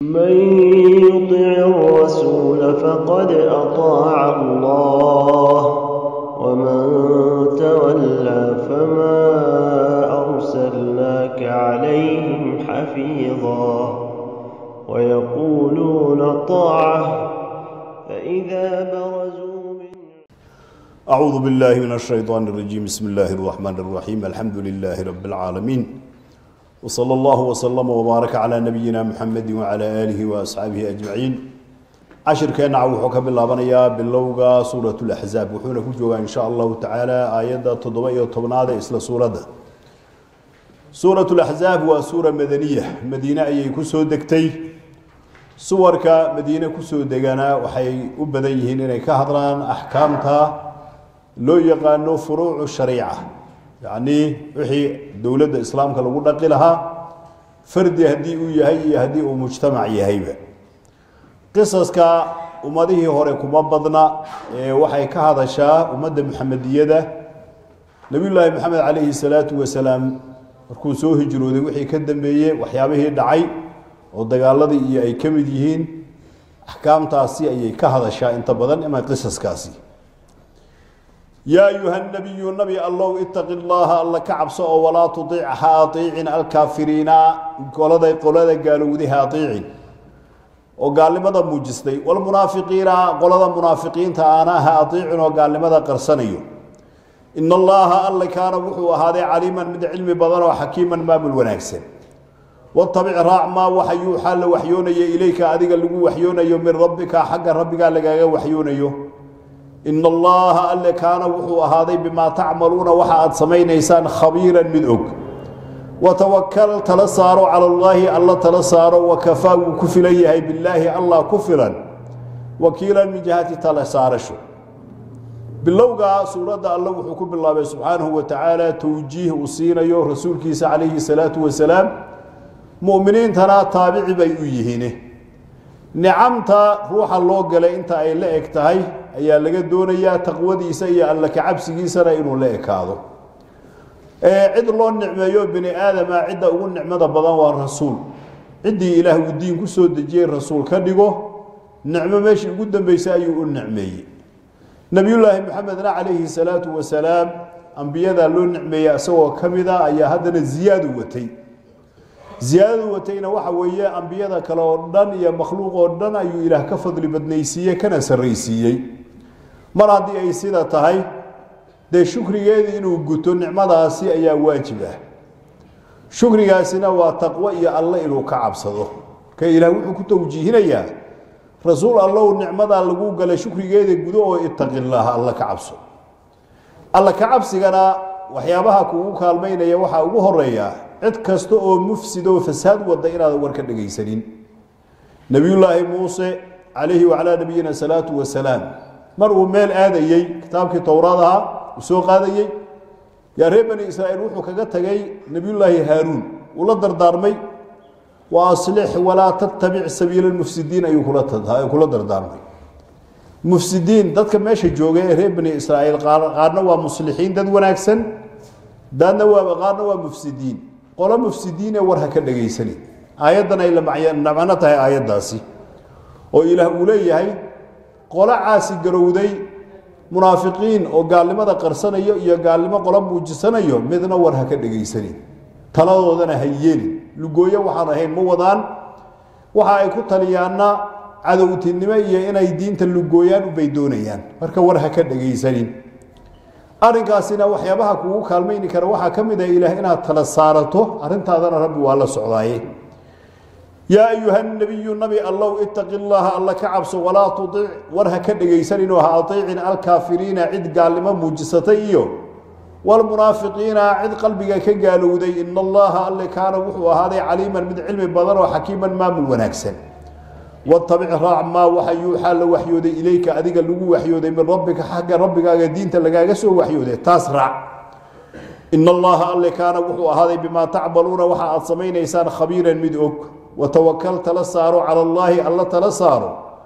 من يطع الرسول فقد أطاع الله ومن تولى فما أرسلناك عليهم حفيظا ويقولون طاعة فإذا برزوا من أعوذ بالله من الشيطان الرجيم بسم الله الرحمن الرحيم الحمد لله رب العالمين وصلى الله وسلم وبارك على نبينا محمد وعلى آله وأصحابه أجمعين عشر كان عوحك بالله بنيا باللوغة سورة الأحزاب وحونا كجوغا إن شاء الله تعالى آيات تضوئي وطبناء إسلا سورة الأحزاب وسورة مدنية مدينة أي كسو دكتي صورك مدينة كسو دقانا وحي أبديهن إني كهضران أحكامتها لو يقانو فروع الشريعة يعني وحي دولة الإسلام كالو نقي لها فرد يهدي يهدي ومجتمع يهيبه قصص كا أمده هوريكم مبضنا وحي كهذا شاء أمد محمدية ده نبي الله محمد عليه الصلاة والسلام markuu soo hijrooday wixii ka dambeeyay waxyaabihii dhacay oo dagaaladii ay kamid yihiin ahkaamtaasi ayay ka hadashaa inta badan ama qisaskaasi ya ayuha nabiyyu nabi allah ittaqillaha alla ka'absa oo wala tudi'ha ati'in al-kafirina qolada gaalowdiha ati'in oo gaalimada muujistay wal munaafiqiina qolada munaafiqiinta aanaha ati'in oo gaalimada qarsanayo إن الله الله كان وحو هذا عليما من علم بدن وحكيما ما بالوناكسن واتبع راع ما وحيو حال وحيون إليك أذيك اللي وحيون من ربك حق ربك لقى وحيون إن الله الله كان وحو هذا بما تعملون وحد سمين إنسان خبيرا مذوق وتوكل تلصاروا على الله الله تلصاروا وكفى وكفليه بالله الله كفلا وكيلا من جهة تلصارشوا باللوغا سورة الله وحكم الله سبحانه وتعالى توجيه وصينيو رسول كيس عليه الصلاة والسلام مؤمنين ترى تابع بيئيهنه نعمتا روح الله قال انت اي لأك تهي اي لغا دونيا تقوى ديسا اي لك عبسي سنة انو لأك هذا عد الله النعمة يو بني آدم عد اقول نعمة بضان والرسول عدي إله والدين كسو دجي الرسول كدقو نعمة ماشي قدام بيسا يقول نعمة نبي الله محمد عليه الصلاة والسلام أنبياء لون نعمية سوى كمذا أي هذا زيادة وتين وحوية أنبياء كلاردن يا مخلوق أردن أي إله كفضل بدنيسية كان سريسية مرادي أي سيدة تهي ده شكر جيد إنه قلت نعمة هاسي أي واجبة شكر جاسنا وتقوى يا الله إله كعب صدق كي إله وحكت توجيهنا يا رسول الله النعمة اللي قال شكر جيد جدوه اتق الله الله كعبسه الله كعبسي أنا وحيابها كوك المين يوحى وهريا عد كستو مفسد وفساد والدائرة ورك الجيسرين نبي الله موسى عليه وعلى نبينا الصلاة والسلام مروا مال هذا يي كتابك توراة وسوق هذا يي يا رب بني إسرائيل روحوا كجت جاي نبي الله هارون ولا دردارمي وأصلح ولا تتبع سبيل المفسدين أي كل دردارمي مفسدين ذاتك ماشي جوجي ريب بني إسرائيل قارنا ومصلحين دد وناكسن دانا وقارنا ومفسدين قال مفسدين ورها كدغيسني آياتنا إلا معناتها آيات داسي وإله أولي هي قال عاسي قرودي منافقين وقال لماذا قرصنا يا قال لما قلب وجسنا يوم مذنا ورها كدغيسني taladoodana hayeen lugooyo waxaan ahayn ma wadaan waxa ay ku taliyaana cadawtinimo iyo inay diinta lugooyaan u baydoonayaan marka war ha ka dhageysanin arinkaasina waxyaabaha kugu kaalmeyn kara waxa kamid ah ilaahay inaad tala saarato arintaadana rabbi waa la socdaaye ya ayuha nabiyyu nabi allah ittaqillaha allah ka'abso wala tuti' war ha ka dhageysanin oo ha atiicin al-kaafiriina cid gaalimo muujisatay iyo والمنافقين عد قلبك كقالوا إن الله اللي كان وحو هذا عليما من علم بدن وحكيما ما من ونكسن واتبع راع ما وحيو حال وحيود إليك أذيك اللي وحيود من ربك حق ربك دين تلقى سو وحيود تسرع إن الله اللي كان وحو هذا بما تعملون وحا أصمين إنسان خبيرا مدعوك وتوكلت للصار على الله الله تلصار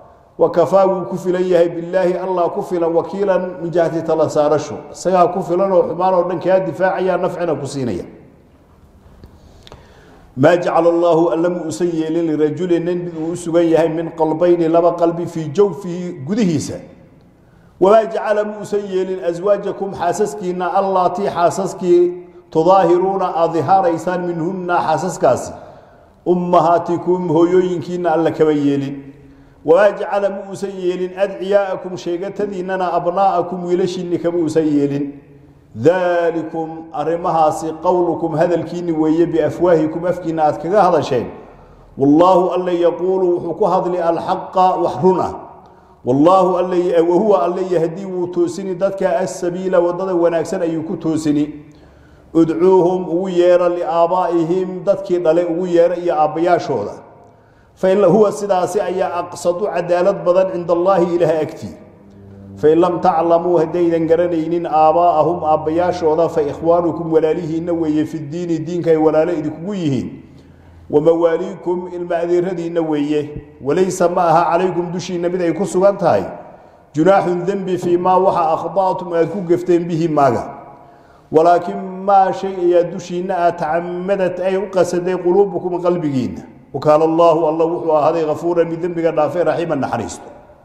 وكفاه كفليه بالله الله كفلا وكيلا من جهة تلصارشو سيا كفلا وحمار ودنك دفاعيا نفعنا كسينيا ما جعل الله ألم أسيل لرجل أسغيه من قلبين لبا قلبي في جوفه قدهيسا وما جعل مسيل أزواجكم حاسسكين اللاتي حاسسكي تظاهرون أظهار إيسان منهن حاسسكاسي أمهاتكم هيوينكين ألا كبيلين وما جعل مسيل أدعياءكم شيغتديننا أبناءكم ولشنك مسيل ذلكم أرمهاسي قولكم هذا الكين ويا بأفواهكم أفكين أتكغا هذا شيء والله ألا يقول وحكو هذا الحق وحرنا والله ألا وهو ألا يهدي وتوسني ذاتك السبيل وضد وناكسن أيكو توسني ادعوهم ويرا لآبائهم ذاتك دلي ويرا يا أبياشودا فإن هو سداسي أي أقصد عدالة بدن عند الله إله أكتي فإن لم تعلموا هديدا قرنين آباءهم أبياشودا فإخوانكم ولاليهن وي في الدين كي ولالئدكم ويهين ومواليكم المعذير هذه نويه وليس معها عليكم دشي النبي ذي كسوغانتاي جناح ذنب فيما وحى أخطأتم أكو قفتين به ماغا ولكن ما شيء يدشينا تعمدت أي قصد قلوبكم قلبين وقال الله وحوى هذا غفورا من ذنبك النافع رحيما نحريست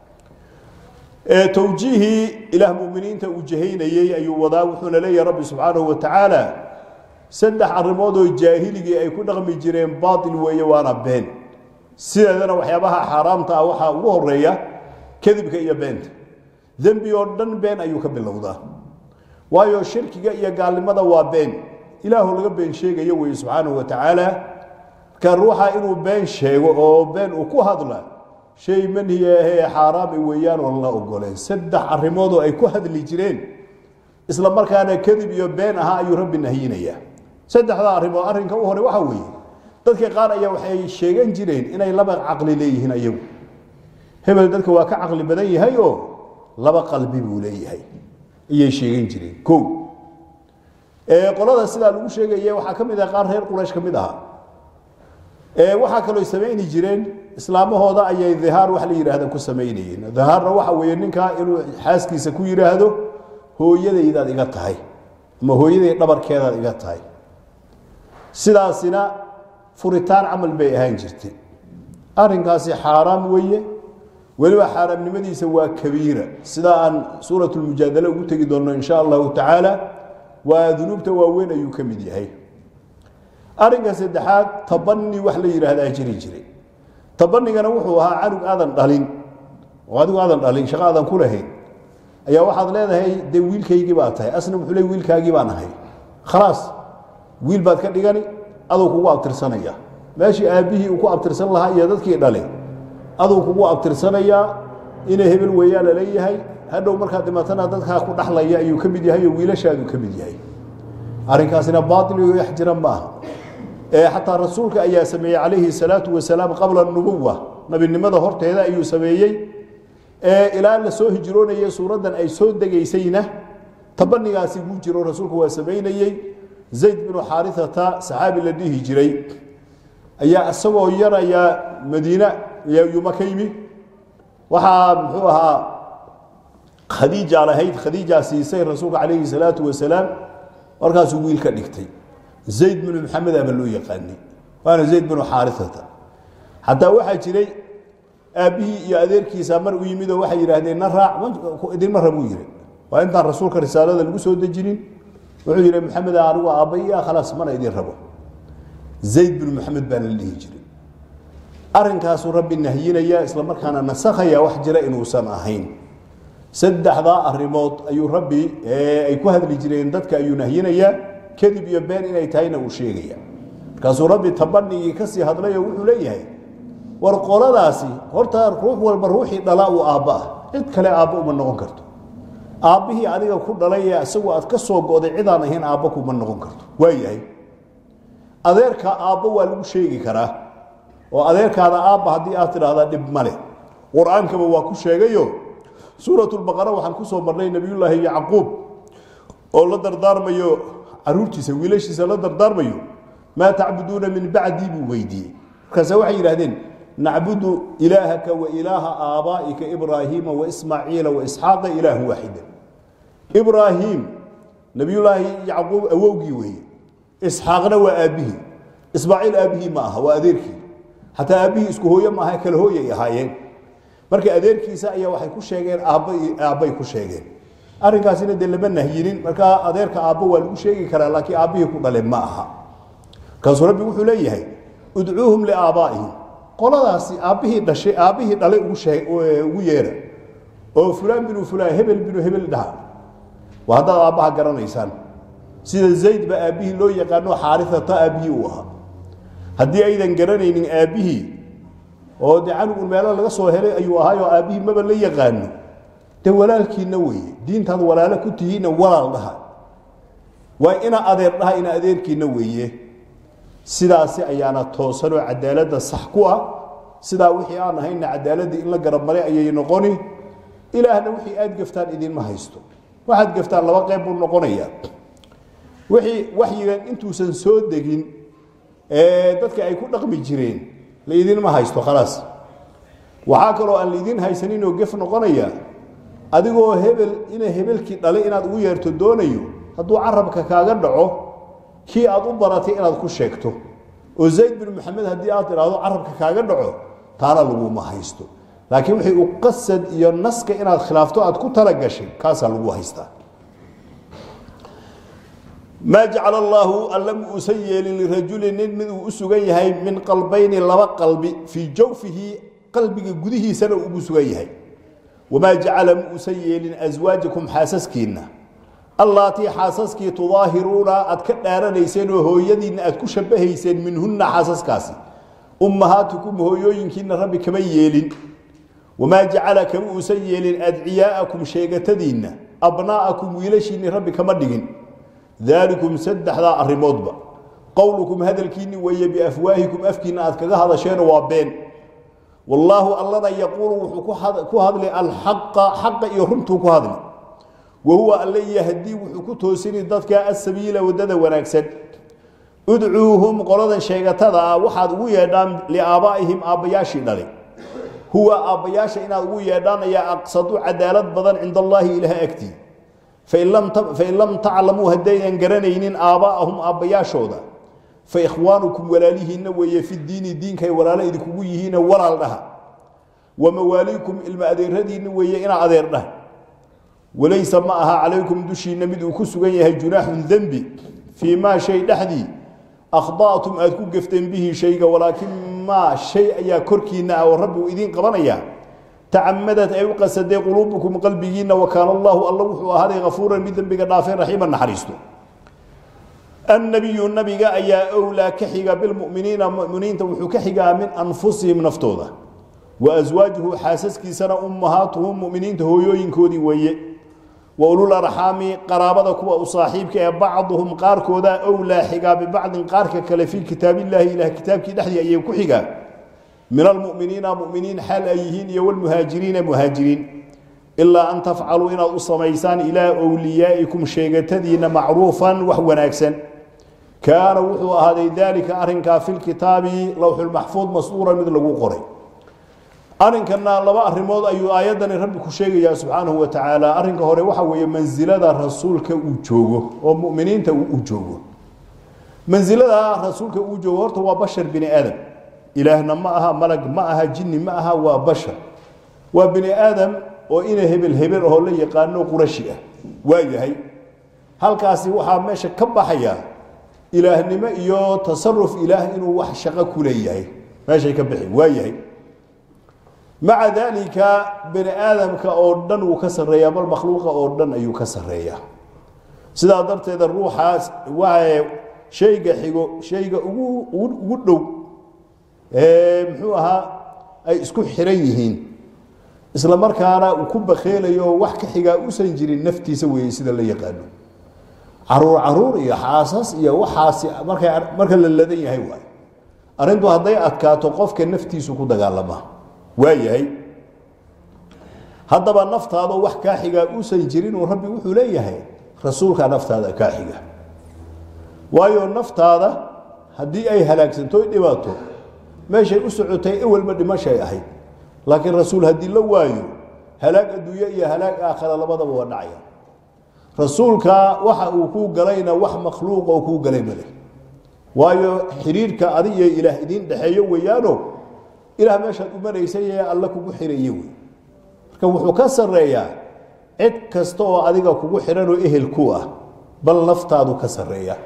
توجيهي إله مؤمنين توجهين أي وضاوحنا لي رب سبحانه وتعالى سندح الرماد الجاهلي أي كل رغم جرين باطل ويوانا بين سيدنا وحيابها حرام تاوحا وهرية كذب كي بنت ذنبي يردن بين أيوك بالله وايو الشرك يا قال لماذا وبين إله لقى بين شيء يوي سبحانه وتعالى كان روحا إنه بين شيء أو بين أكو هذا شيء من هي حرام ويان والله أقولين سندح الرماد أي كل هذا اللي جرين إسلام مركان كذب يبينها أي رب النهينية سدح ذا أرنك وهو وحوي dadka qaar ayaa waxay sheegan jireen inay laba aqli leeyihiin ayagu hebel dadka waa ka aqli badan yahay oo laba qalbi buu leeyahay ayay sheegan jireen ko qolada sida lagu sheegay waxa kamid ah qaar reer Quraysh kamid ah waxa kale oo sameeyeen jireen islaamahooda ayay dhihaar wax la yiraahdo ku sameeyeen dhihaarna waxa weeye ninka inuu xaaskiisa ku yiraahdo hooyadayda iga tahay ma hooyaday dhabarkeeda iga tahay sidaasina furitaan amal bay ahaan jirtay arinkaasi xaraam weeye waliba xaraamnimadiisa waa kabiira sida aan suuratul mujaadala ugu tagi doono insha Allah ta'ala waa dunuubta waaweyn ayuu kamid yahay arinka saddexaad tabanni wax la yiraahdo jiray tabannigana wuxuu ahaa canug aadan dhalin oo adigu aadan dhalin shaqo aadan ku lahayn ayaa waxaad leedahay de wiilkaygii baa tahay asna wuxuu leeyahay wiilkaagii baan ahay خلاص wiil baad ka dhigani adoo kugu abtirsanaya meeshii aabihii uu ku abtirsan lahaa iyo dadkii dhalay adoo kugu abtirsanaya inay hebel weeyaan leeyahay hadhow marka dhimatana dadka ku dhaxlaya ayuu kamid yahay wiilashaadu kamid yahay arinkaasina baatil iyo yaxjiran ma hatta rasuulka ayaa sameeyay calayhi salaatu wasalaam qabla an-nubuwah nabinimada horteeda ayuu sameeyay ilaa la soo hijroonayay suuradan ay soo degaysayna tabanigaasi uu jiro rasuulku waa sameeyay زيد بن حارثة صحابي الذي هجري أي أسوأ يرى يا مدينة يا يوم كيمي وها خديجة على هيد خديجة سيسير رسول عليه الصلاة والسلام وركاس ويل كنكتي زيد بن محمد أبلو يقاني وأنا زيد بن حارثة حتى واحد جري أبي يأذير كيسامر ويميد واحد يرهدين نرع دين مرة بويري وأنت الرسول كرسالة المسود الجنين وعير محمد أروى أبيا خلاص ما يدير ربه زيد بن محمد بن اللي يجري أرنكاس رب النهيين يا إسلام كان نسخ يا وحجر إنه سماهين سد حذاء الريموت أي ربي أي كهذ اللي يجري ضدك أي نهيين يا كذب يبان إن يتعين وشيء كاس ربي تبني يكسي هذا لا يقول ليه ورقول راسي ورتا روح والبروحي ضلاء وآباء إذ آباء من نغنكرته aabihii adiga ku dhalay asagoo aad ka soo gooday cidaan ahayn aabba kuma noqon karto waayahay adeerka aabba waa lagu sheegi karaa oo adeerkaada aabba hadii aad tiraahdo dib male quraanka waa ku sheegayo suuratul baqara waxaan ku soo marnay nabiyullaahi yaqub oo la dardaarmayo aruurtiisa wiilashiisa la dardaarmayo ma ta'buduuna min ba'di bu weydi kaasa waxay yiraahdeen na'budu ilaahaka wa ilaaha aabaa'ika ibraahiima wa ismaaciila wa isxaaqa ilaahu waahid إبراهيم نبي الله يعقوب أوجي وهي إسحاقنا وأبيه إسماعيل أبيه معها وأذيركي حتى أبيه اسكو هو معها كل هو يهاين مركي أذيركي سأيا وحي كل شيء أبي كل شيء أرنكاسين دل من نهيين مركا أذيرك أبو والكل شيء كلا لكن أبيه كل معها كان ربي يقول ليه ادعوهم لآبائهم قال هذا أبيه دشي أبيه دلي وشيء ويره أو فلان بنو فلان هبل بنو هبل ده وهذا أباه قرن إنسان سيد زيد بأبيه لو يقانو حارثة أبيه وها هدي أيضا قرنين أبيه أو دعانو المالا لغا صوهري أيوة هايو أبيه ما بل يقانو ده ولالكي نوي دين تاد ولالك كتهين ولال لها وإنا أدير لها إنا أديركي نويه sidaasi ayaana toosan oo cadaalada sax ku ah sida wixii aan ahayn cadaalada in la garab maray ayay noqoni ilaahna wixii aad gaftaan idin ma haysto waxaad gaftaan laba qayb uu noqonaya wixii waxyigan intuusan soo degin dadka ay ku dhaqmi jireen la idin ma haysto khalaas waxa kale oo aan la idin haysanin oo gaf noqonaya adigoo hebel ina hebelkii dhalay inaad ugu yeerto doonayo hadduu carabka kaaga dhaco كي أدو براتي إن أذكر شيكتو وزيد بن محمد هدي آتر أدو عربك كاغا دعو تانا لغو ما هايستو لكن وحي أقصد ينسك إن الخلافتو أدكو تلقشي كاسا لغو هايستا ما جعل الله ألم أسيل لرجل من أسوغيه من قلبين لبا قلبي في جوفه قلبك قده سنة أسوغيه وما جعل أسيل أزواجكم حاسسكين اللاتي حاسسكي تظاهرون أتكدارنيسين وهويدين أتكشبهيسين منهن حاسسكاسي أمهاتكم هويوينكين ربي كما ييلين وما جعلكم أسيل أدعياءكم شيغتدين أبناءكم ويلشين ربي كما دغين ذلكم سدح ذا الرموضبا قولكم هذا الكين ويا بأفواهكم أفكين أتكذا هذا شيء وابين والله الله يقول كو هذا الحق حق يرمتو كو هذا وهو اللي يهدي وحكوته سني ضدك السبيل ودد ونكسد ادعوهم قرضا شيغتدا waxaad ugu yeedhaan liaabaihim aabayaashi dhalay huwa aabayaashi inaad ugu yeedhaan ayaa aqsadu cadaalad badan inda Allah ilaha agti fa in lam ta'lamu hadayan garanaynin aabaahum aabayaashooda fa ikhwaanukum walalihiina way fi diini diinkay walaala idinku yihiin walaal dhaha wa mawalikum ilma adeeradiina way ina adeer dhaha وليس معها عليكم دشي نمد وكسغن جناح ذنبي فيما شيء دحدي اخطاتم ادكو قفتن به شيء ولكن ما شيء يا كركينا ورب واذين قبنيا تعمدت اي قصد قلوبكم قلبيين وكان الله هذا غفورا بذنبك غافر رحيما نحرسته النبي ايا اولى كحيغا بالمؤمنين مؤمنين توحو كحيغا من انفسهم نفتوده وازواجه حاسسكي سنه امهاتهم مؤمنين هويوين كودي ويه وأولو الأرحام قرابة كوا وصاحبك بعضهم قاركودا أولى حقا ببعض قارك كلا في كتاب الله إله كتابك نحن أيوكو حقا من المؤمنين مؤمنين حال أيهين والمهاجرين مهاجرين إلا أن تفعلوا إن الأصميسان إلى أوليائكم شيغتدين معروفا وهو ناكسا كان وحو هذا ذلك أرنكا في الكتاب لوح المحفوظ مسطورا مثل قري أرنكنا لبا أرمود أيو آيادنا ربك شيء سبحانه وتعالى أرنك هوري waxa weeye manzilada rasuulka uu joogo oo muuminiinta uu joogo manzilada rasuulka uu joogo horta waa bashar bini aadam ilaahna ma aha malag ma aha jinni ma aha waa bashar waa bini aadam oo ina hebel oo la yaqaano qurashi ah waayahay halkaasi waxa meesha ka baxaya ilaahnimo iyo tasarruf ilaah inuu wax shaqo ku leeyahay meesha ka bixi waayahay مع ذلك بني آدم كأردن وكسرية بل مخلوق أردن أيو كسرية سيدا درت إذا الروح وعي شيء وقلو محوها أي اسكو حريهين إسلام مركانا وكب خيلة يو وحك حقا وسنجري النفتي سوي سيدا اللي يقالوا عرور يا حاسس يا وحاسي مركا للذين يهيواي أرندو هذي أتكاتو قفك النفتي سكو دقالما waayahay hadaba naftaada wax ka xiga u sanjirin oo rabbi wuxuu leeyahay rasuulka naftaada ka xiga waayo naftaada hadii ay halaagsanto dhibaato meeshay u socotay awalba dhimashay ahayd laakiin rasuul hadii la waayo halaag adduunyo iyo halaag aakhira labadaba waa dhacaya rasuulka waxa uu ku galayna wax makhluuq oo ku galay male waayo xiriirka adiga ilaah idin dhaxeeyo weeyaano ilaah meesha u mareysay ee alla kugu xireeyay way marka wuxuu ka sareeyaa cid kasto oo adiga kugu xiran oo ehel ku ah bal naftaadu ka sareeyaa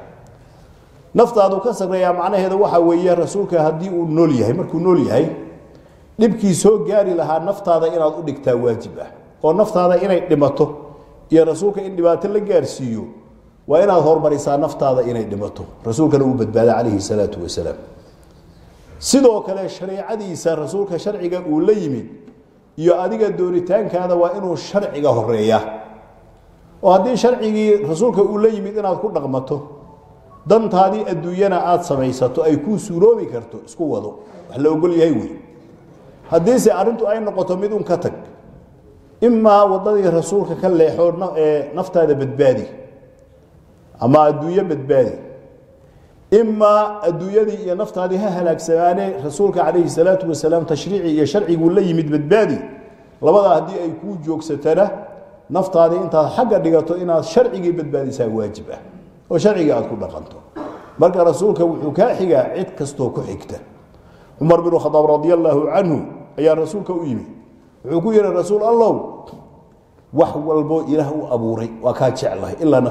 macnaheedu waxa weeye rasuulka hadii uu nool yahay markuu nool yahay dibkii soo gaari lahaa naftaada inaad u dhigtaa waajib ah oo naftaada inay dhimato iyo rasuulka in dhibaato la gaarsiiyo waa inaad hormarisaa naftaada inay dhimato rasuulkana uu badbaado calayhi salaatu wasalaam sidoo kale shariicadiisa rasuulka sharciga uu la yimid iyo adiga dooritaankaada waa inuu sharciga horeeyaa oo haddii sharcigii rasuulka uu la yimid inaad ku dhaqmato dantaadii adduunyana aad samaysato ay ku suuroobi karto isku wado wax la ogol yahay wey haddiise arrintu ay noqoto mid un ka tag imaa wadadii rasuulka ka leexo naftaada badbaadi ama adduunyo badbaadi imaa adduunyadii iyo naftaadii ha halaagsamaane rasuulka calayhi salaatu wasalaam tashriici iyo sharcigu la yimid badbaadi labada haddii ay kuu joogsatana naftaadii intaad xagga dhigato inaad sharcigii badbaadisaa waajib ah oo sharciga aad ku dhaqanto marka rasuulka wuxuu ka xigaa cid kastoo ku xigta Umar bin Khattab radiyallahu anhu ayaa rasuulka u yimid wuxuu ku yiri rasuul Allah wax walbo ilaah u abuuray waa ka jeclahay ilaa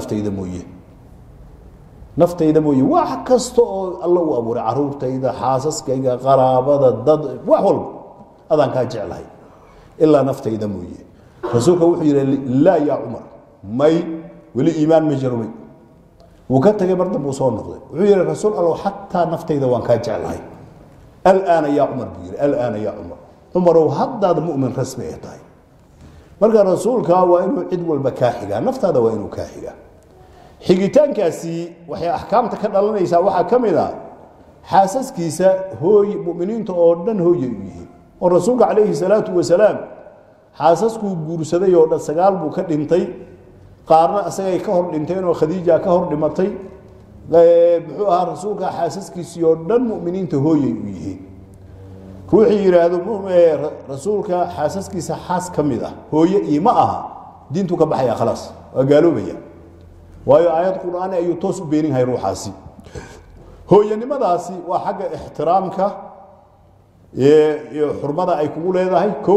naftayda mooyee wax kasto oo Allah u abuuray caruurtayda xaasaskayga qaraabada dad wax walbo adan ka jeclahay ilaa naftayda mooyee rasuulka wuxuu yiri la ya Umar may wali iimaan ma jirmay وكتجي برضه بوصون نقطة وعير الرسول الله حتى نفتي ذا وان كان جعله الآن يا عمر بير الآن يا عمر وهذا مؤمن رسمي طيب مرجع الرسول كوا إنه عد والبكاحجة نفت هذا وإنه كاحجة حجتان كاسي وحي أحكام تكلم لنا يسا وحا كمذا حاسس كيسا هو مؤمنين تقولن هو يجيه والرسول عليه الصلاة والسلام حاسس كو جورسده يودا سجال بوكت انتي قارنا أسجى كهر دنتين وخديجة كهر دمتي بحوها رسولك حاسس كيسيودن مؤمنين تهوي ويه روحي يرادو رسولك حاسس كيس حاس كمذا هو إيماءها دينتك بحيا خلاص وقالوا بيا وهي آيات القرآن أيوتوس بينهم هاي روحاسي هو يعني ما داسي وحاجة احترامك حرمة أي كقول هذا هاي كو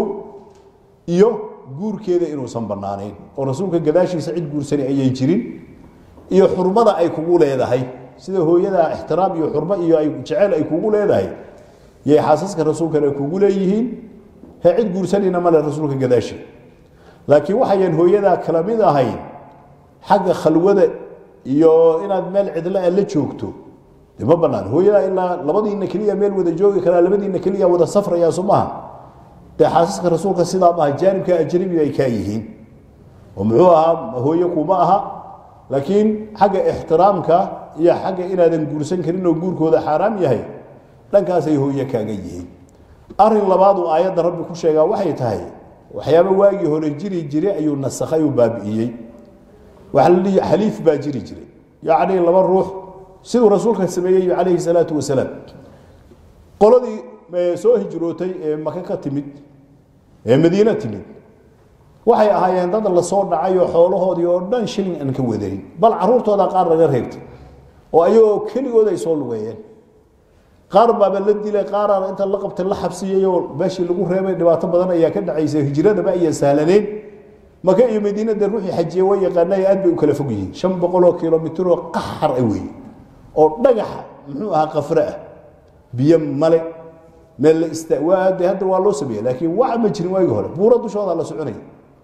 إيو guurkeeda inuusan banaanayn oo rasuulka gadaashiisa cid guursani ayay jirin iyo xurmada ay kugu leedahay sida hooyada ixtiraam iyo xurmo iyo ay jecel ay kugu leedahay yay xaasaska rasuulka ay kugu leeyihiin ha cid guursanina ma leh rasuulka gadaashi laakiin waxayan hooyada kala mid ahayn xagga khalwada iyo inaad meel cidla la joogto ma banaan hooyada ilaa labadiina kaliya meel wada joogi kara labadiina kaliya wada safraya sumaha حاسسك رسولك سيدا ما جانبك أجنبي أي كايهين ومعوها هو يكومها لكن حاجة احترامك يا حاجة إلى ذن جورسن كرينا وجورك هذا حرام يهي لأن كاسي هو يكايهين أرى الله بعض آيات رب كل شيء وحي تهي وحياة واجي هو الجري أي النسخي وبابئي وحلي حليف باجري يعني الله بروح سيد رسولك السمية عليه الصلاة والسلام قالوا دي soo hijrootay Makka ka timid Madiina timid waxay ahaayeen dad la soo dhacay oo xoolahoodii oo dhan shilin aan ka wadayn bal caruurtooda qaar laga reebtay oo ayagoo kaligood ay soo lugeeyeen qaar baa la dilay qaar inta la qabtay la xabsiyay oo baashi lagu reebay dhibaato badan ayaa ka dhacaysay hijrada ba ay saalaneen Makka iyo Madiina de ruuxi xajiye way yaqaanay aad bay u kala fog yihiin 500 kiiloomitir oo qaxar ay weey oo dhagax muxuu ahaa qafra biyo male meel istawaad hadda waa loo sameeyay laakiin wax ma jirin waagi hore buuro dushooda la soconay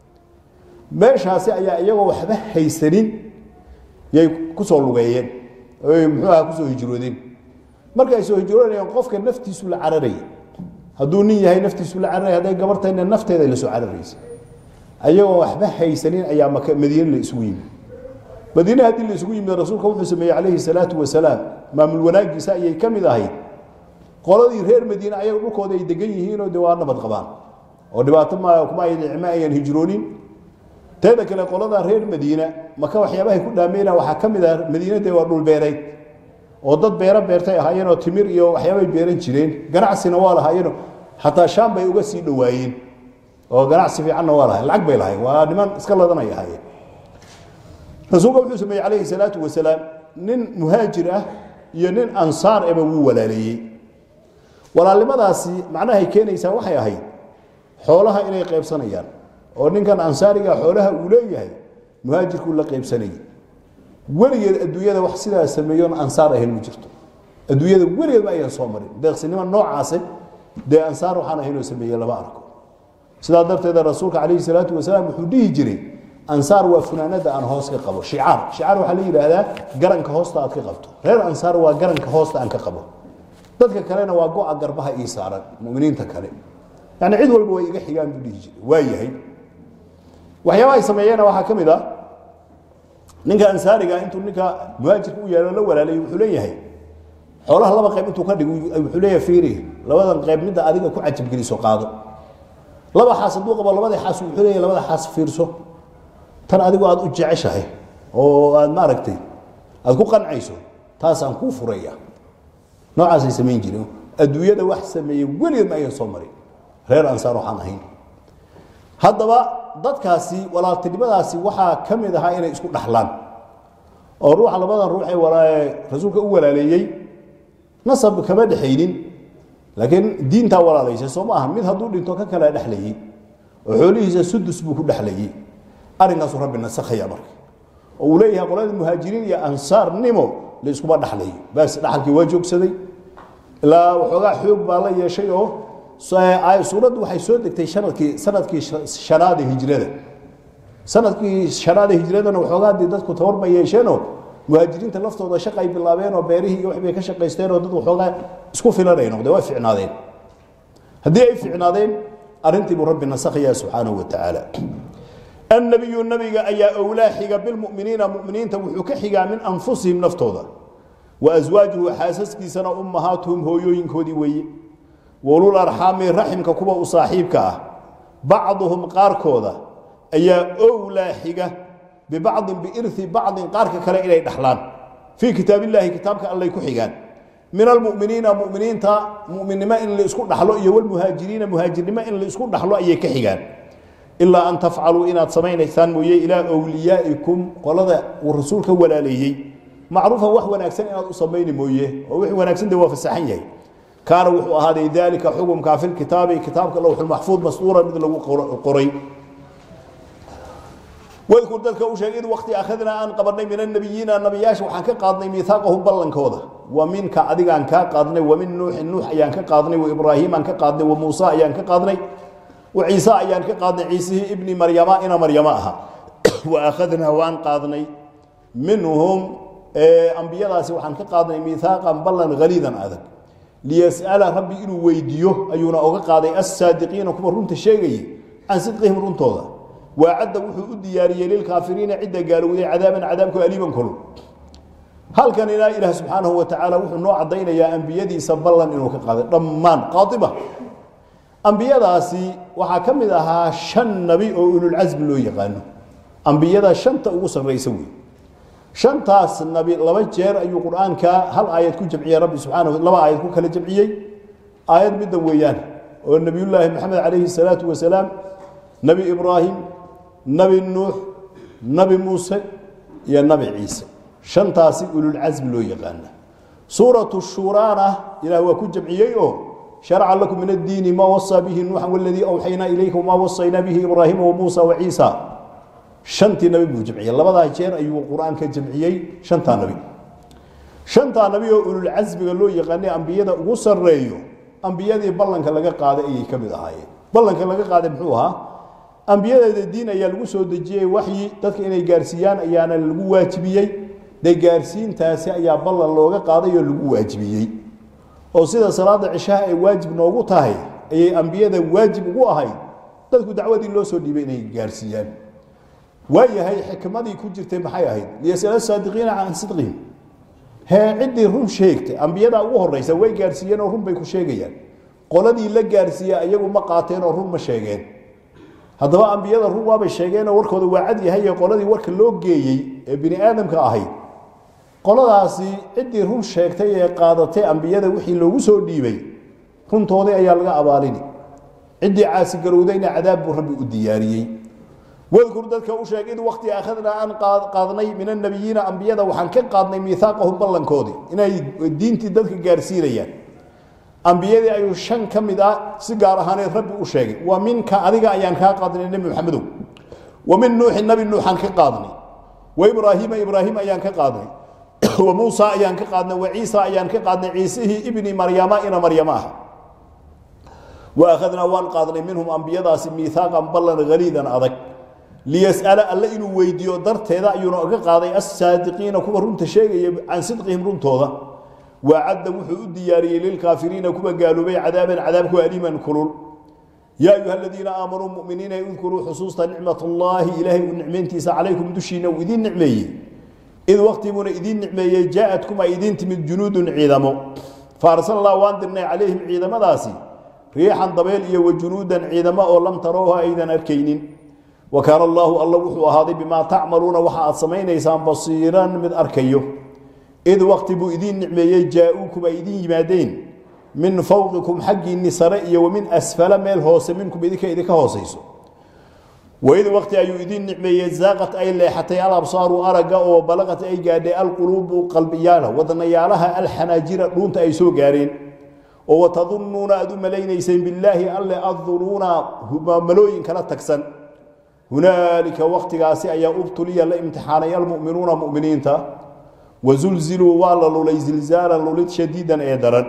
meeshaasi ayaa iyagoo waxba haysanin yay ku soo lugeeyeen muxuu ahaa ku soo hijroodeen marka ay soo hijroonayeen qofka naftiisu la cararay hadduu nin yahay naftiisu la cararay haday gabartayna nafteeda la soo cararaysa ayagoo waxba haysanin ayaa Madiina la isugu yimid Madiina hadii la isugu yimid rasuulka wuxuu sameeyay calayhi salaatu wasalaam maamul wanaagiisa ayay kamid ahayd qoladii reer Madiina ayagu dhulkooda ay degan yihiin oo diwaan nabad qabaan oo dhibaato ma kuma ay dhicmayeen hijroonin teeda kale qolada reer Madiina Makka waxyaabaha ku dhaameeyna waxa kamid ah Madiinada waa dhul beereed oo dad beertay ahaayeen oo timir iyo waxyaabo ay beeran jireen ganacsina waa lahaayeen hatta Shaam bay uga sii dhawaayeen oo ganacsi fiican waa lahaayeen lacag bay lahaayeen waa niman iska ladanay ahaayeen rasuulku wuxuu sameeyay calayhi salaatu wasalaam nin muhaajir ah ينين أنصار أبو ولالي ولا لما داسي معناها كينيسا waxay ahayd xoolaha inay qaybsanayaan oo ninkan ansaariga xoolaha uu leeyahay muhaajirku la qaybsanay waligeed adduunyada wax sidaa sameeyoon ansaar ahayn ma jirto adduunyada waligeed ma ayaan soo marin deeqsinimo noocaas de ansaar waxaan ahayn oo sameeyay laba arko sidaa darteed rasuulka kaleey salaatu wasalaam wuxuu dhihi jiray ansaar waa funaanada aan hoos ka qabo shicaar waxa la yiraahdaa garanka hoosta aad ka qabto reer ansaar waa garanka hoosta aan ka qabo dadka kalena waa go'a garbaha ii saaran muuminiinta kale yani cid walba way iga xigaan buu dhihi jiray waa yahay waxyaabaha ay sameeyeen waxa kamid ah ninka ansaariga intuu ninka muhaajirku u yeelo la walaalay wuxuu leeyahay xoolaha laba qayb intuu ka dhigo wuxuu leeyahay fiiri labadan qayb mid adiga ku cajib geliso qaado laba xaas haduu qabo labada xaas wuxuu leeyahay labada xaas fiirso tan adigu aad u jeceshahay oo aad maaragtay aad ku qancayso taas aan ku furaya noocaas ay sameeyeen jireen adduunyada wax sameeyay waligeed ma ay soo marin reer ansaar waxaan ahayn haddaba dadkaasi walaaltinimadaasi waxaa ka mid ahaa inay isku dhaxlaan oo ruuxa labadan ruux ee walaalay rasuulka u walaaleeyay nasab kama dhaxaynin laakiin diinta walaalaysa soo maaha mid hadduu dhinto ka kala dhaxlayay oo xoolihiisa sudus buu ku dhaxlayay arrinkaas rabbi nasakhaya marka oo uu leeyahay qolada muhaajiriin iyo ansaar nimo la isku dhaxlay bas dhaxalkii waa joogsaday ilaa waxoogaa xoog baa la yeeshay oo ay suuradu waxay soo degtay sanadkii shanaad hijrada sanadkii waxoogaa dadku tawarma yeesheen oo muhaajiriinta laftooda shaqo ay bilaabeen oo beerihii iyo waxbay ka shaqaysteen oo dad waxoogaa isku filanay noqday waa fiicnaadeen haddii ay fiicnaadeen arrintii buu rabbi nasakhaya subxaanahu wa tacaala النبي أيا أولاحق بالمؤمنين مؤمنين توحك حقا من أنفسهم نفتوضا وأزواجه حاسسك سنة أمهاتهم هويوين كودي وي وولو الأرحام رحم ككوبا أصاحبك بعضهم قاركودا أيا أولاحق ببعض بإرث بعض قارك كلا إلي دحلان في كتاب الله كتابك الله يكحقان من المؤمنين مؤمنين تا مؤمن ما إن اللي يسكن دحلو إيا والمهاجرين مهاجرين ما إن اللي يسكن دحلو إيا كحقان إلا أن تفعلوا إن تصمين إثان موية إلى أوليائكم قلدا ورسولك ولا ليه معروفا وحوى ناكسن إن تصمين موية وحوى ناكسن دوا في السحية كان وحوى هذا ذلك حكم كافل كتابك اللوح المحفوظ مسطورا مثل قري واذكر ذلك أشهد وقت أخذنا أن قبرنا من النبيين النبياش وحنك قادنا ميثاقهم بلن كوضا ومن كعدق أنك قادنا ومن نوح أيانك قادنا وإبراهيم أنك قادنا وموسى أيانك قادنا وعيسى أيان كقاضي عيسى ابن مريم إن مريمها وأخذنا وأن قاضني منهم أنبياء سوحان كقاضي ميثاقا بلا غليظا هذا ليسأل ربي إنه ويديو أيونا أو قاضي الصادقين وكبر رنت الشيء عن صدقهم رنتوضا وعد وحو الديارية للكافرين عدة قالوا لي عذابك أليما كله هل كان إله سبحانه وتعالى وحو نوع عضينا يا أنبياء دي سبلا إنه كقاضي ضمان قاطبة أنبيadaasi waxa kamid ahaa 5 nabi oo ulul azm loo yaqaano anbiyada 5ta ugu sareysa way 5taas nabi laba jeer ayuu quraanka hal aayad ku jamciyay rabbi subhanahu laba aayad ku kala jamciyay aayad mid weeyaan oo nabiyullaahi maxamed alayhi salatu wasalaam nabi ibraahim nabi nuux nabi muusa iyo nabi ciisa 5taasi ulul azm loo yaqaano suuratu shuraana ilaa waa ku jamciyay oo شرع لكم من الدين ما وصى به نوح والذي أوحينا إليك وما وصينا به إبراهيم وموسى وعيسى شنت نبي بجمعية لبضع جير أيوة القرآن كجمعية شنت نبي أولو العزم قالوا يغني أنبياء وصر ريو أنبياء بلنك لقى قادة إيه كمد هاي بلنك لقى قادة محوها أنبياء الدين يلقوا دجيه وحي تذكر إني جارسيان أيانا لقوا واجبيي دي جارسين تاسع يا بلن لقى قادة يلقوا واجبيي oo sida salaada cishaa ay waajib noogu tahay ay anbiyada waajib ugu ahay dadku dacwadii loo soo dhiibay inay gaarsiiyaan waayahay xikmadii ku jirtay maxay ahayd liyasal saadiqiina aan sidqin cidi run sheegtay anbiyada ugu horeysa way gaarsiiyeen oo run bay ku sheegayaan qoladii la gaarsiiyay ayagu ma qaateen oo run ma sheegeen haddaba anbiyada run waa bay sheegeen oo warkooda waa cad yahay qoladii warka loo geeyay ee bini aadamka ahayd qoladaasi cidii run sheegtay ee qaadatay anbiyada wixii loogu soo dhiibay runtoodii ayaa laga abaalini cidii caasi garowdayna cadaab buu rabbi u diyaariyay واذكر ذلك وشيء إذ وقت أخذنا أن قاضني من النبيين أنبياء وحن كقاضني ميثاقهم بلن كودي إن الدين تدلك جارسيريا أنبياء أيو شن كم إذا سجارة هني ربي وشيء ومنك أذيك أيان كقاضني النبي محمد ومن نوح النبي نوح كقاضني وإبراهيم أيان كقاضني وموسى أيان كقاضني وعيسى أيان كقاضني عيسى ابن مريم إن مريمها وأخذنا وان قاضني منهم أنبياء ميثاقا بلن غليظا أذك ليسأل الله إنه ويديو درت هذا ينوع قاضي الصادقين كبر رنت شيء عن صدقهم رنت هذا وعد وحود دياري للكافرين كما قالوا بي عذابك أليما كرر يا أيها الذين آمنوا المؤمنين يذكروا حصوصا نعمة الله إلهي ونعمتي عليكم دشينا وإذين نعمي إذ وقت من إذين نعمي جاءتكم إذين تمد جنود عظموا فأرسل الله واندرنا عليهم عظم داسي ريحا ضبيل وجنودا عظما ولم تروها أيضا أركينين وكان الله وحو هذا بما تعملون وحا سمين إنسان بصيرا من أركيه إذ وقت بو إذين نعمي جاءوكم إذين يمادين من فوقكم حق النساء ومن أسفل ميل هوس منكم إذك هوسيسو وإذ وقت أيو إذين نعمي زاغت أي اللي حتى الأبصار أرقا وبلغت أي قادة القلوب قلبيالها وظنيالها الحناجر دونت أي سو قارين وتظنون أدوم لينيسين بالله ألا الظنون هما ملوين كلا تكسن هنالك وقت قاسي أي أبطلي الامتحان المؤمنون مؤمنين وزلزلوا والله لولي زلزالا لولي شديدا أيدرا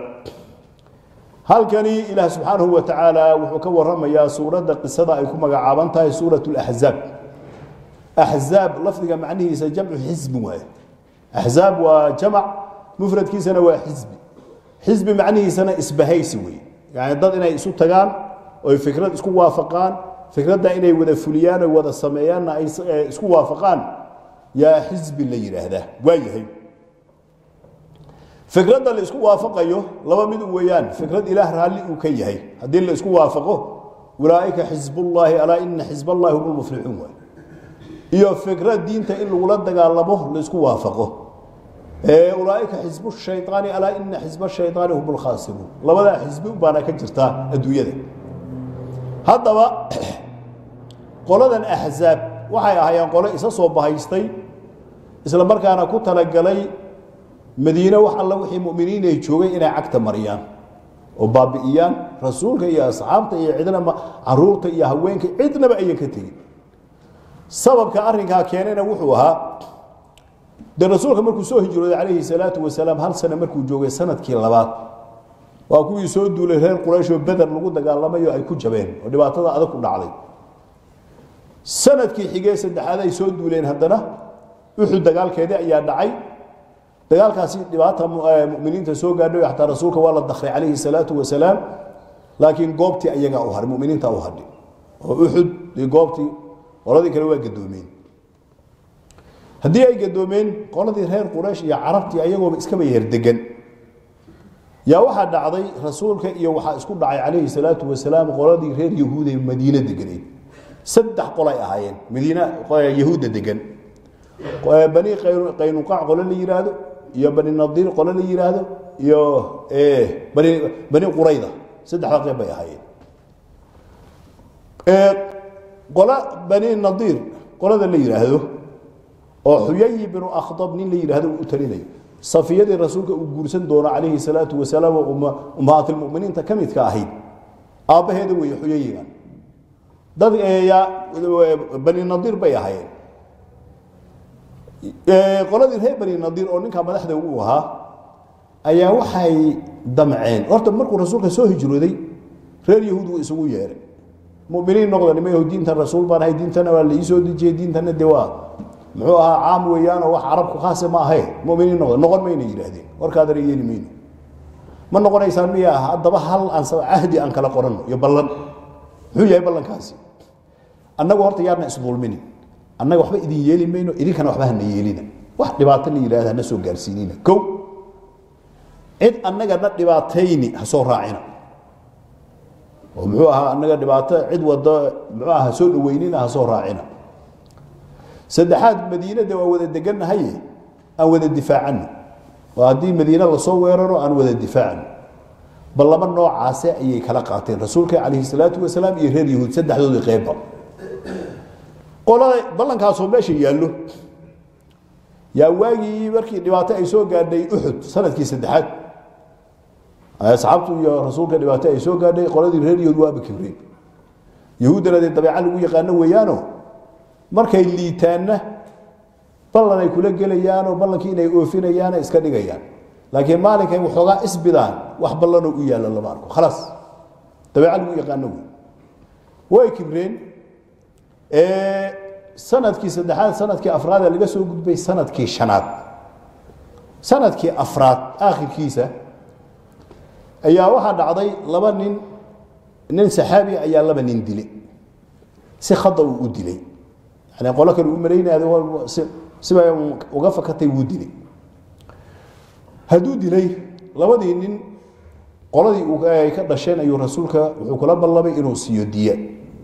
هل كان إله سبحانه وتعالى وحكور رمى سورة قصة أيكم عابنتها سورة الأحزاب أحزاب لفظها معنيه سجمع حزب أحزاب وجمع مفرد كي سنة وحزب حزب معنيه سنة إسبهي سوي يعني ضد إنه يسوق تجان وفكرة يسكوا وافقان فكرة ده إنه وذا فليان وذا سميان يسكوا وافقان يا حزب اللي يرهده وايه فكرة اللي يسكوا وافقيه لما من ويان فكرة إله رالي وكيه هذه اللي يسكوا وافقه أولئك حزب الله ألا إن حزب الله هم المفلحون هي فكرة دين تإن ولد قال له اللي يسكوا وافقه أولئك حزب الشيطان ألا إن حزب الشيطان هم الخاسرون لما ذا حزب بانا كجرتا أدوية هذا قولنا الأحزاب وحي أحيان قولا إسا صوبها يستي إسلا مركانا كنت لقلي مدينة وحالله وحي مؤمنين يجوغي إنا عكت مريان وبابئيان رسولك إيا أصحابك إيا عدنا عرورك إيا هوينك عدنا بأيا كتير سبب كأرنكها كيانينا وحوها ده رسولك مركو سوه جرود عليه الصلاة والسلام هل سنة مركو جوغي سنة كيلابات وأكو يسودوا لهين قريش وبدر لقود قال لما يو أيكو جبين ودباتنا أذكو نعلي سنة كي حقيس هذا يسودوا لين هدنا وحد دقال كذا يا دعي دقال كاسي دباتها مؤمنين تسوق قالوا حتى رسولك والله الدخل عليه الصلاة والسلام لكن قوبتي أيجا أوهر مؤمنين تأوهر وأحد لقوبتي ورادي كانوا يقدمين هدي أي قدومين قالوا ذي هير قريش يا عربتي أيجوا بإسكابي يردقن يا واحد دعضي رسولك يا واحد اسكو دعي عليه الصلاة والسلام قالوا ذي هير يهودي مدينة دقنين سدح قلاء هايين مدينة يهود دقن بني قينقاع قال لي يرادو يا بني النضير قال لي يرادو يا بني قريظة سدح رقية بي هايين قال بني النضير قال لي يرادو وحيي بن أخطب نين لي يرادو أتريني صفية الرسول وجورسن دون عليه الصلاة والسلام وأمهات المؤمنين تكملت كاهين أبا هذا ويحيي dad bani nadiir bay ahaayeen qoladii reer bani nadiir oo ninka madaxda uu ahaa ayaa waxay damceen horta markuu rasuulka soo hijrooday reer yahuud isugu yeeray muuminiin noqdeen ma yahuudiinta rasuul baan hay diintana waa la isoo dijay diintana dawaa muxuu ahaa caam weeyaan oo wax arabku khaas ma ahay muuminiin noqon ma inay yiraahdeen warkaad reeyeen miin ma noqonaysaan miya hadaba hal aan ahdi aan kala qorano iyo ballan هو يا بلن كاسي أنا قهرت يارنا إسبولمني أنا وحبا إذن يلي مينو إذن كانوا وحبا هن يلينا واحد دباتني يلاها نسو قارسينينا كو إذ أنا قرنا دباتيني هسو راعينا ومعوها أنا قرنا دباتا عد وضا معوها هسو دوينينا هسو راعينا سدحات مدينة دوا وذا دقلنا هاي أو وذا الدفاع عنه وهذه مدينة لصو ويرانو أن وذا الدفاع عنه بل لما نوع عاسى أي كلاقاتين رسولك عليه الصلاة والسلام يهرر يهود سد حدود قيبة qolada ballankaas oo meesha yaallo yaa waagii markii dhibaato ay soo gaadhay Uhud sanadkii saddexaad asxaabtu iyo rasuulka dhibaato ay soo gaadhay qoladii reeriyood waa bakibreen yahuudana dabeecad lagu yaqaan weeyaano markay liitaana ballan ay kula gelayaan oo ballankii inay oofinayaan iska dhigayaan laakiin maalinkay waxoogaa isbidaan wax ballan u yaala lama arko خلاص dabeecad lagu yaqaan way kibreen sanadkii saddexaad sanadkii afraad laga soo gudbay sanadkii shanaad sanadkii afraad aakhirkiisa ayaa waxa dhacday laba nin saxaabi ayaa laba nin dilay si khada u dilay yani qolo kale u maleynaayo sibay uga fakatay uu dilay haduu dilay labadii nin qoladii uu ka dhasheen ayuu rasuulka wuxuu kula ballamay inuu siiyo diya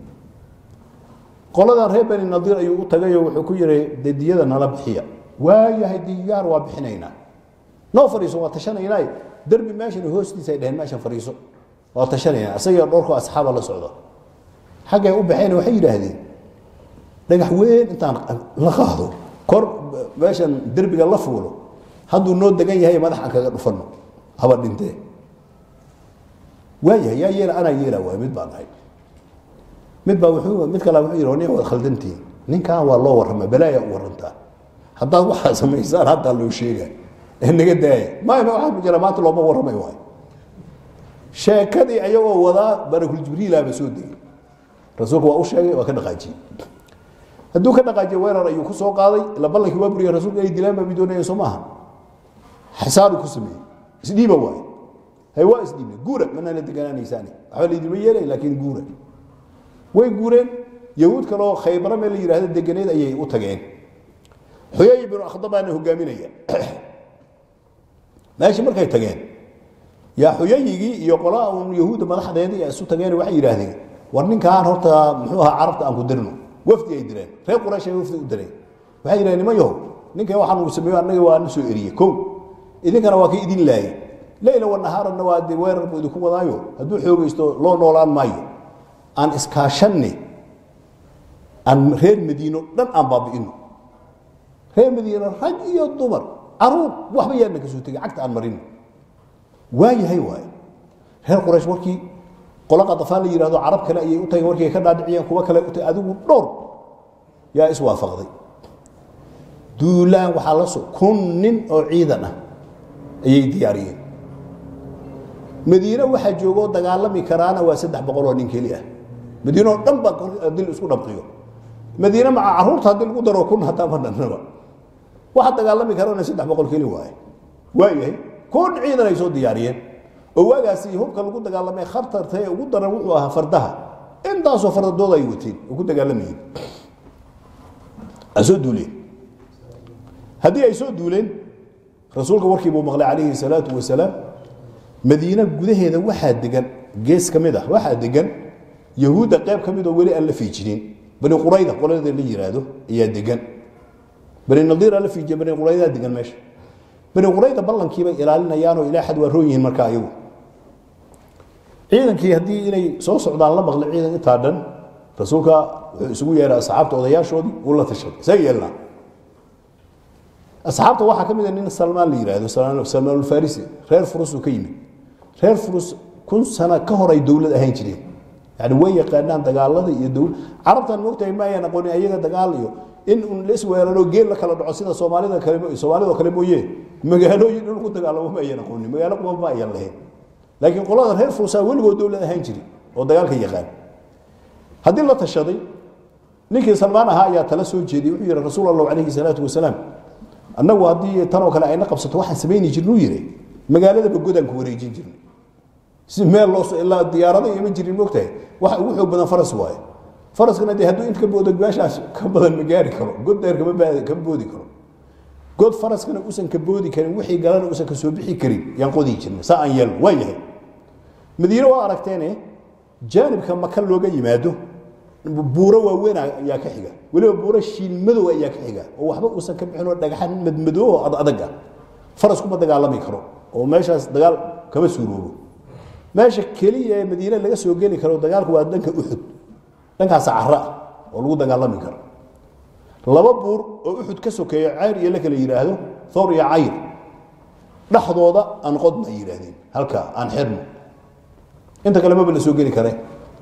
qoladan reer bani nadiir ayuu u tagay oo wuxuu ku yiri diyada nala bixiya waayahay diyaar waa bixinayna noo fariiso waa tashanayna darbi meeshan hoostiisa ay dhaheen meeshan fariiso waa tashanayna asaga dhorku asxaab la socdo xagay u baxeen waxay yiraahdeen dhagax weyn intaan la qaado kor meeshan darbiga la fuulo haduu noo dagan yahay madaxa kaga dhufano haba dhintee waayahay yaa yeela ana yeela waa mid baan ahay mid baa wuxuu mid kale wuxuu yiri waa khaldantiin ninkan waa loo warama balaaya u waranta hadaa waxa sameeysan hadaa loo sheegay inaga daay ma waxa jira maanta loo waramay waay sheekadii ayagoo wada barakul jibriil aba soo degay rasuulku waa u sheegay waa ka dhaqaajiyay haduu ka dhaqaajiyay weerar ayuu ku soo qaaday la ballankii waa buriyay rasuulku ay dilaan ba bidoonay Soomaha xisaabu ku sameeyay isdiiba waay hay waa isdiiba guura mana la deganaaneysani waxa la idin yeelay laakiin guura way guureen yahuud kale oo Khaybar meel la yiraahdo deganeed ayay u tageen Huyay ibn Akhdab aan hogaaminaya maashi markay tageen yaa Huyayigi iyo qolaa yahuud madaxdeedii ay isu tageen waxay yiraahdeen war ninkaan horta muxuu ahaa carabta aan ku dirno wafdi ay direen reer Quraysh ay wafdi u direen waxay yiraahdeen nimayo ninkan waxaan uu sameeyo anaga waa soo eriyay ko idinkana waa ka idin laayay leeyla wa nahaarna waa di weerar buu ku wadaayo haduu xoogaysto loo noolaan maayo aan iskaashanni aan reer Madiino dhan aan baabi'ino reer Madiino rag iyo dumar aruub waxba yeelna ka soo tagay cagta aan marin waayahay waay reer Quraysh warkii qolaqa dafaan la yiraahdo carab kale ayay u tagay warkii ka dhaadhiciyeen kuwa kale u tagay adigu dhowr yaa is waafaqday duulaan waxa la soo kun nin oo ciidan ah ayay diyaariyeen Madiina waxa joogo dagaalami karaana waa 300 oo nin kaliya Madiina dhan ba dil isku dhabqiyo Madiina ma caruurta dil ugu daro kun hataa ma dhanaba waxa dagaalami karaana 300 kaliya waayahay kun ciidan ay soo diyaariyeen oo waagaasi hubka lagu dagaalamay khartartay ugu daran wuxuu ahaa fardaha intaas oo fardadooda ay wateen ugu dagaalamayeen asoo duuleen hadii ay soo duuleen rasuulka warkii buu maqlay calayhi salaatu wasalaam Madiina gudaheeda waxa degan gees kamid ah waxa degan yahuuda qayb kamid oo wali aan la fiijinin bani qurayda qolada la yiraahdo ayaa degan bani nadiir la fiijin bani qurayda degan meesha bani qurayda ballankiiba ilaalinayaan oo ilaa xad waa rooyin marka ayagu ciidankii hadii inay soo socdaan la maqlay ciidan inta dhan rasuulka isugu yeeray asxaabta odayaashoodii uu la tashaday sayelna asxaabta waxa kamid ah nin Salmaan la yiraahdo Salmaan al-Farisi reer Furus ka yimid reer Furus kun sana ka hor ay dawlad ahaan jireen yani way yaqaanaan dagaalada iyo dawlad carabtan moogtay ma ayaan aqoon ayaga dagaal iyo in la isweeraro geel la kala dhaco sida Soomaalida kale mooyee magaalooyin dhulku dagaalamo ma ayaan aqoon magaalo kuma ma ayaan lahayn laakiin qolada reer Furus waligood dawlad ahaan jireen oo dagaalka yaqaan hadii la tashaday ninkii Salmaan ahaa ayaa tala soo jeediyay wuxuu yiri rasuulullah alayhi salaatu wasalaam annagu hadii tan oo kale ayna qabsato waxaan sameeyni jirnuu yiri magaalada bagodan ku wareejin jirnay si meel loo soo ilaa diyaarada ima jirin moogtay waxa ugu xoog badan faras waay faraskana haduu inta ka boodo gaashaas ka badan ma gaari karo god dheer ka boodi karo god faraskana uusan ka boodi karin wixii galana uusan ka soo bixi karin yaan qodi jirnay saan yeel waayahay Madiina waa aragteene jaanibka Makka looga yimaado buuro waaweyn ayaa ka xiga waliba buuro shiilmadow ayaa ka xiga oo waxba uusan ka bixin oo dhagaxan madmadow oo adag faras kuma dagaalami karo oo meeshaas dagaal kama suuroobo meesha kaliya ee Madiina laga soo gali karo dagaalku waa danka Uhud dankaas carra oo lagu dagaalami karo laba buur oo uxud ka sokeeyo cayr iyo la kala yiraahdo thawr iyo cayr dhaxdooda aan qodna yiraahdeen halka aan xirno inta kale ma bala soo gali kare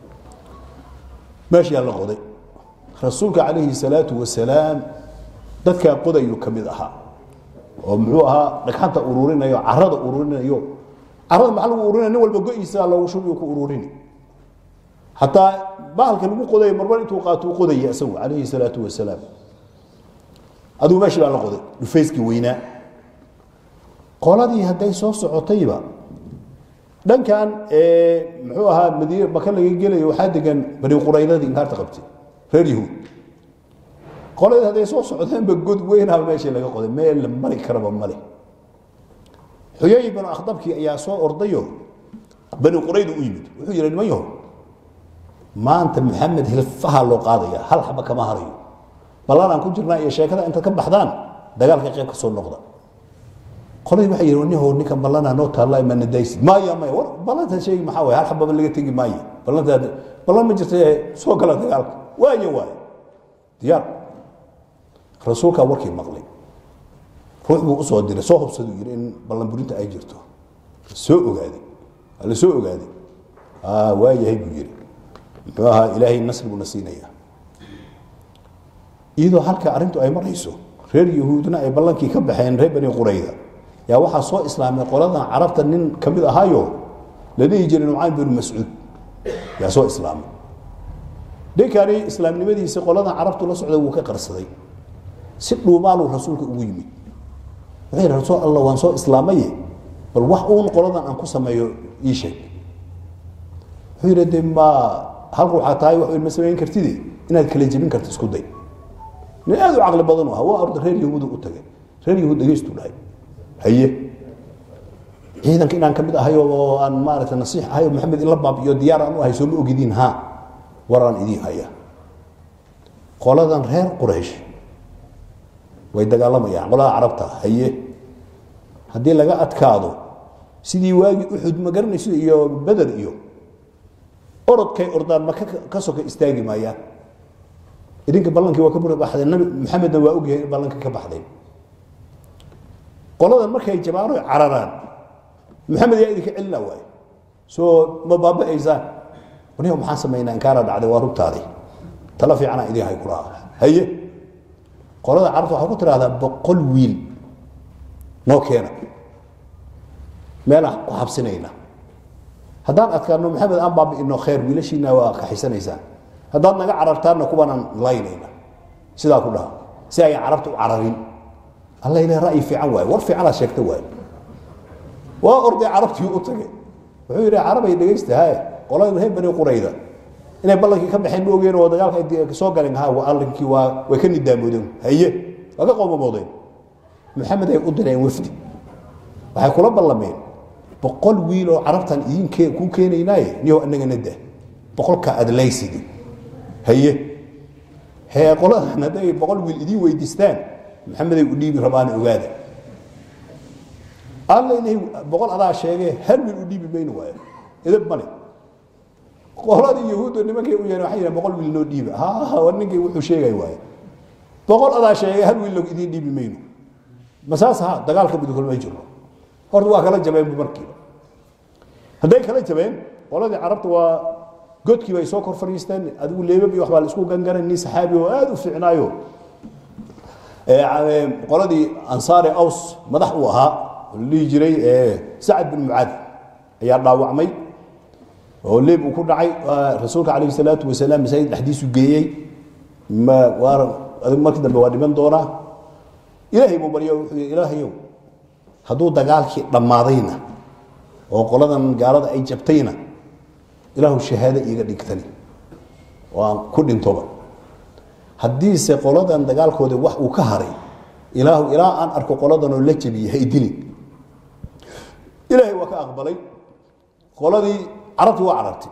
ماشي الله قضي رسولك عليه الصلاة والسلام dadka qodayo kamid aha oo muxuu ahaa dhagxanta ururinayo carrada ururinayo carrada maxaa lagu ururinayo nin walba go'aysa loogu shubiyo ku ururini hatta baalka lagu qodayo marba intuu qaato qodaya asagu alayhi salatu wasalaam aduu meeshii baa la qoday dhufayski weynaa qoladii hadday soo socotayba dhankan muxuu ahaa madiina baka laga gelayo waxaa degan bari quraydadii inkaarta qabtay reer yahuud qoladii hadday soo socdeenba god weynaa meeshii laga qoday meel mari karaba male xuyay ibn akhdabki ayaa soo ordayo bani quraydu u yimid wuxuu yiri nimayo maanta maxamed hilfaha loo qaadaya hal xaba kama harayo ballan ku jirnaa iyo sheekada inta ka baxdaan dagaalka qayb ka soo noqda qoladii waxay yiraahdeen ninkan ballana noo taala ma nadaysid ma ya ma war ballanta shay maxaa way hal xaba laga tagi maayo ballan ma jirtay soo gala dagaalka waayo diyaar rasuulka warkii maqlay ruux buu soo diray soo hubsadu yiri in ballan burinta ay jirto soo ogaaday waayahay buu yiri baa ilaahay nasr buu nasiinaya iyadoo halka arintu ay marayso reer yahuudna ay ballankii ka baxeen reer bani qurayda yaa waxa soo islaamay qoladan carabta nin kamid ahaayo la dhigi jiray Nu'aym bin Mas'ud yaa soo islaamay deekari islaamnimadiisa qoladan carabtu la socday uu ka qarsaday si dhuumaal rasuulka ugu yimid waxay rasuul Allah waan soo islaamay bal wax uu qoladan aan ku sameeyo ii sheeg wuxuu ma hal ruux taay wax ma sameyn kartid inaad kala jibin karto isku day nin aad u aqli badan waa arday reer yahuud u tagay reer yahuud dhageystu dhahay haye ciidanka inaan kamid ahayo oo aan maaragtay nasiix ahayo maxamed ila baabiyo diyaar aan u ahay soo ma ogidin ha waran idin haya qoladan reer quraysh way dagaalamayaan qolada carabta haye hadii laga adkaado sidii waagi uxud ma garanayso iyo badar iyo orodkay ordaan ma ka soo ka istaagi maayaan idinka ballankii waa ka buri baxday nabi maxamedna waa og yahay ballanka ka baxday qoladan markay jabaano cararaan maxamed yaa idinka cilna waay soo ma baaba aysan waniyo maxaan sameeynaa in kaara dhacday waa rugtaadi tala fiicana idin hay kula haye qolada carabta waxa ku tiraahdaa boqol wiil noo keena meelaha ku xabsinayna haddaan adkaano maxamed aan baaba inoo khayr wiilashiina waa ka xisanaysaa haddaan naga carartaana kubanaan laynayna sidaa ku dhaha si ay carabtu u cararin الله إله رأي في عواه ورفع على شكل واي وأرضي عربتي وأطلع وحير عربي دقيست هاي قالوا هاي بني قريدة إن بالله كم حين وجين وضيعك سوق على ها وقال لك وكن الدامودين هي هذا قوم موضين محمد يقدر يوفدي وهيقول بالله مين بقول ويلو عرفت أن إين كون كين يناي نيو أنك نده بقول كأدليسي دي هي قال أنا ده بقول ويل دي ويدستان محمد يقول لي ربان أوغاده الله إنه بقول هذا شيء هل يقول لي بينه وين إذا بمني قال اليهود إنما كانوا ينحين بقول من الديب ها ونك يقول شيء وين بقول هذا شيء هل يقول لك إذا ديب بينه مساسها دقالك بدك كل ما يجرب هذا واحد جبين بمركب هذا كلا جبين والله عرفت وقد كي بيسوكر فريستان أقول ليه بيوحى على السوق جنجر الناس حابي وهذا في عنايو qoladii ansaari aws madax u ahaa li jiray Sa'd bin Mu'adh ayaa dhaawacmay oo leeb uu ku dhacay rasuulka kaleey salaatu wasalaam sayd hadiisu geeyay ma war markii dambe waa dhiman doona ilaahay buu bariyo ilaahayow haduu dagaalkii dhamaadayna oo qoladan gaalada ay jabtayna ilaahu shahaada iiga dhigtani waan ku dhintoba haddii se qoladan dagaalkooda wax uu ka haray ilaahu ilaa aan arko qoladan oo la jabiyay dili ilaahay waa ka aqbalay qoladii carabtu waa carartay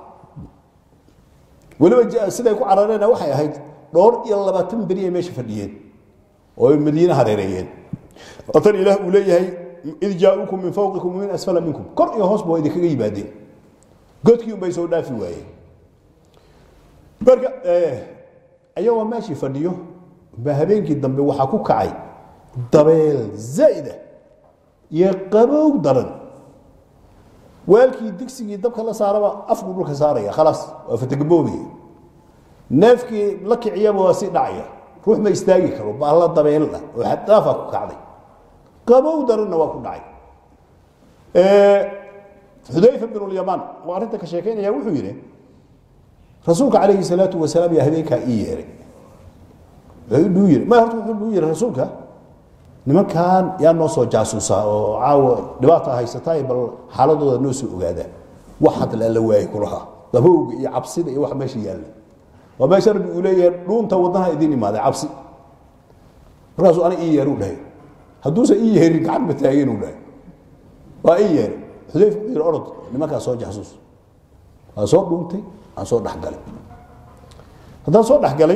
waliba siday ku carareen waxay ahayd dhowr iyo 20 bari meesha fadhiyeen oo madiina hareerayeen qatan ilaah uu leeyahay id jaa'ukum min fawqikum min asfala minkum kor iyo hoos boo idinkaga yimaadeen godkii bay soo dhaafi waayeen barka ayagoo meeshii fadhiyo habeenkii dambe waxa ku kacay dabeel zaida iyo qabow daran weelkii digsigii dabka la saaraba afku dhulka saaraya خلاص waa fatagaboobi neefkii la kiciyaba waa si dhacaya ruux ma istaagi karo baa la dabeel ah oo xadaafa ku kacday qabow daranna waa ku dhacay Hudayfa bin al-Yaman waa arinta ka sheekeynaya wuxuu yiri rasuulka kaleey salaatu wa salaam ya habeenka yeeray wuxuu yiri ma horta wuxuu yiri rasuulka nimankan yaa noo soo jaasuusa oo caawa dhibaato haysatay bal xaaladooda noo soo ogaada waxad la waayay kulaha dabowga iyo cabsida iyo wax meesha yaal waa meesha rabbi uu leeyahay dhuunta wadnaha idin imaada cabsi rasuul aan yeeru dhahay haduusa yeerin gacan ma taageen uu dhahay waa yeeray Hudayfa bin Urad nimanka soo jaasuus waa soo dhuuntay aan soo dhaxgalay haddaan soo dhaxgalay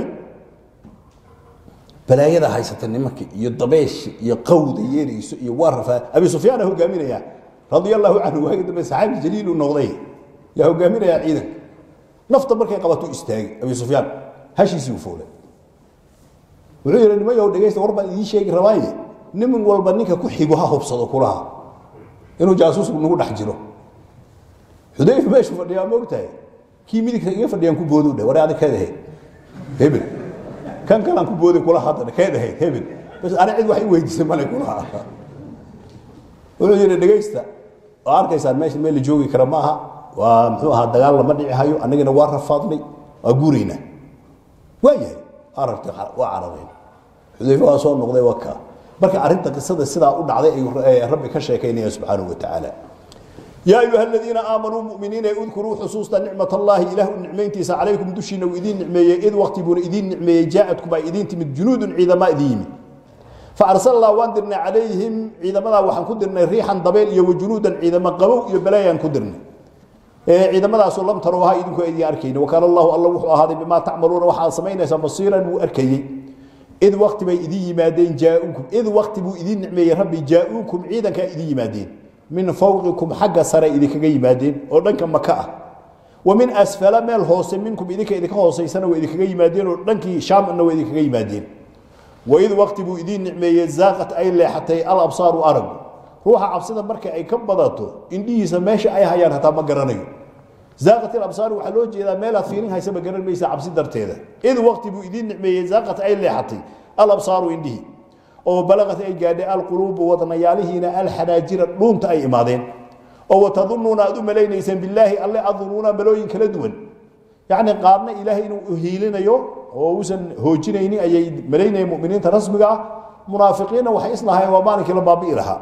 balaayada haysata nimanka iyo dabeesh iyo qawda yeeriso iyo warafa Abi Sufyaan hogaaminaya radiyallahu anhu waa gudba saxaabi jaliil uu noqday ya hogaaminaya ciidan nafta markay qabato istaagay Abi Sufyaan hashiisi u foolay wuxuu yiri niman yow dhageysta warba ii sheegi rabaaye niman walba ninka ku xigo ha hubsado kulaha inuu jaasuus ugu dhax jiro Hudayfa meeshu fadhiya moogtahay kii midigta iga fadhiyaan ku boodo dhaw waraad ka dahay hebel kan kala ku boodi kula hadana ka dahay hebel bas ana cid wax weydiisay ma leh kula wuxuu yiri dhageysta oo arkaysan meesha meel joogi kara maaha waa muxuu ahaa dagaal lama dhici hayo anagana waa rafaadnay waa guurina waayay aragtay waa carabeen Hudayfa waa soo noqday waka marka arinta qisada sida u dhacday ay rabbi ka sheekeynaya subhanahu wa ta'ala يا أيها الذين آمنوا مؤمنين اذكروا حصوص نعمة الله إله نعمتي عليكم دشين وإذين نعمية إذ وقت بون إذين نعمية جاءتكم إذين تمد جنود عظما إذين فأرسل الله واندرنا عليهم عظما وحن كدرنا ريحا ضبيل وجنودا عظما قبو يبلايا كدرنا عظما سلم تروها إذنكم إذي أركين وكان الله هذا بما تعملون وحال سمينا بصيرا وأركي إذ وقت بي إذي مادين جاءوكم إذ وقت بو إذين نعمية ربي جاءوكم عيدا كإذي مادين من فوقكم حق سرى إذا كجي مادين ودنك مكة ومن أسفل مال هوس منكم إذا كهوس سنة وإذا كجي مادين ودنك شام إنه إذا كجي مادين وإذ وقت بو إذين نعمية زاغت أي لا حتى الأبصار وأرب روح عبسنا مركة أي كبضاته إندي سماش أي هيان حتى ما قرنيه زاغت الأبصار وحلوج إذا مالت فيني هاي سبب قرن بيس عبسي درتيده إذ وقت بو إذين نعمية زاغت أي لا حتى الأبصار إندي أو بلغت أي جاد القلوب وضنيالهنا الحناجر دونت أي إمادين أو تظنون أدو ملينيسا بالله الله أظنون ملوين كالدون يعني قارنا إلهي إنه أهيلنا يو ووسن هوجينيني أي مليني مؤمنين ترسمقا منافقين وحيصنا هاي ومانك لبابي لها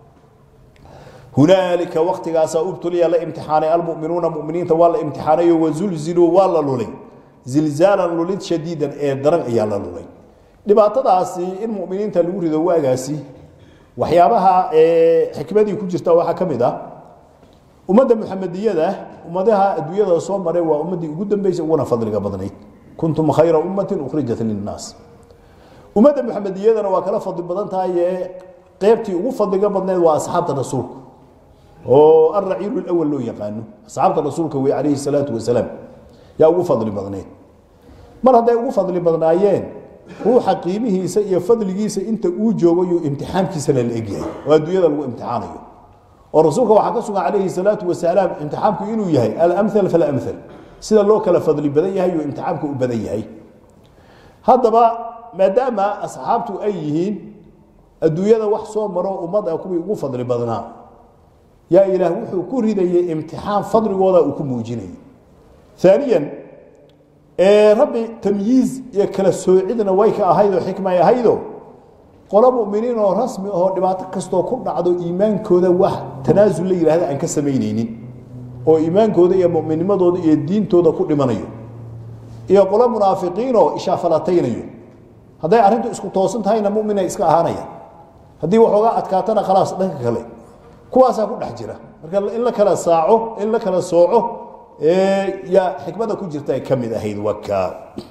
هنالك وقت قاسا ابتلي الله امتحاني المؤمنون مؤمنين توالى امتحاني وزلزلوا والله لولي زلزالا لوليد شديدا ايه درق ايالا لولي dhibaatadaasi in muuminiinta lagu rido waagaasi waxyaabaha xikmadii ku jirta waxa kamid ah umada muhammadiyada umadaha adduunyada soo maray waa umadii ugu dambeysay ugu fadliga badnayd kuntum khayra ummatin ukhrijat lin-nas umada muhammadiyadana waa kala fadli badan tahay qaybtii ugu fadliga badnayd waa asxaabta rasuulka oo ar-ra'iil al-awwal loo yaqaano asxaabta rasuulka way alayhi salatu wa salam yaa ugu fadli badnayd mar haday ugu fadli badnaayeen ruuxa qiimihiisa iyo fadligiisa inta uu joogo iyo imtixaankiisa la eegyahay waa adduunyada lagu imtixaanayo oo rasuulka waxa ka sugan calayhi salaatu wa salaam imtixaanku inuu yahay al-amthal fal amthal sida loo kala fadli badan yahay iyo imtixaanku u badan yahay hadaba maadaama asxaabtu ay yihiin adduunyada wax soo maro ummada kuwii ugu fadli badnaa yaa ilaah wuxuu ku ridayay imtixaan fadligooda uu ku muujinay ثانيا ربي تمييز يكلا سوعدنا ويك أهيدو حكمة أهيدو قال مؤمنين ورسمي أو دبعت كستو كل عدو إيمان كودا واحد تنازل لي هذا أنك سمينين أو إيمان كودا يا مؤمن ما ضد الدين تودا كل منيو يا قال منافقين أو إشافلتين يو هذا أنتو إسكو توصلت هاي مؤمن إسكا هانيا هذه وحوجات أتكاتنا خلاص ده كله كواسا كل حجرة إلا كلا ساعة إلا كلا ساعة يا حكمة كجرتها كم إذا هيد وكا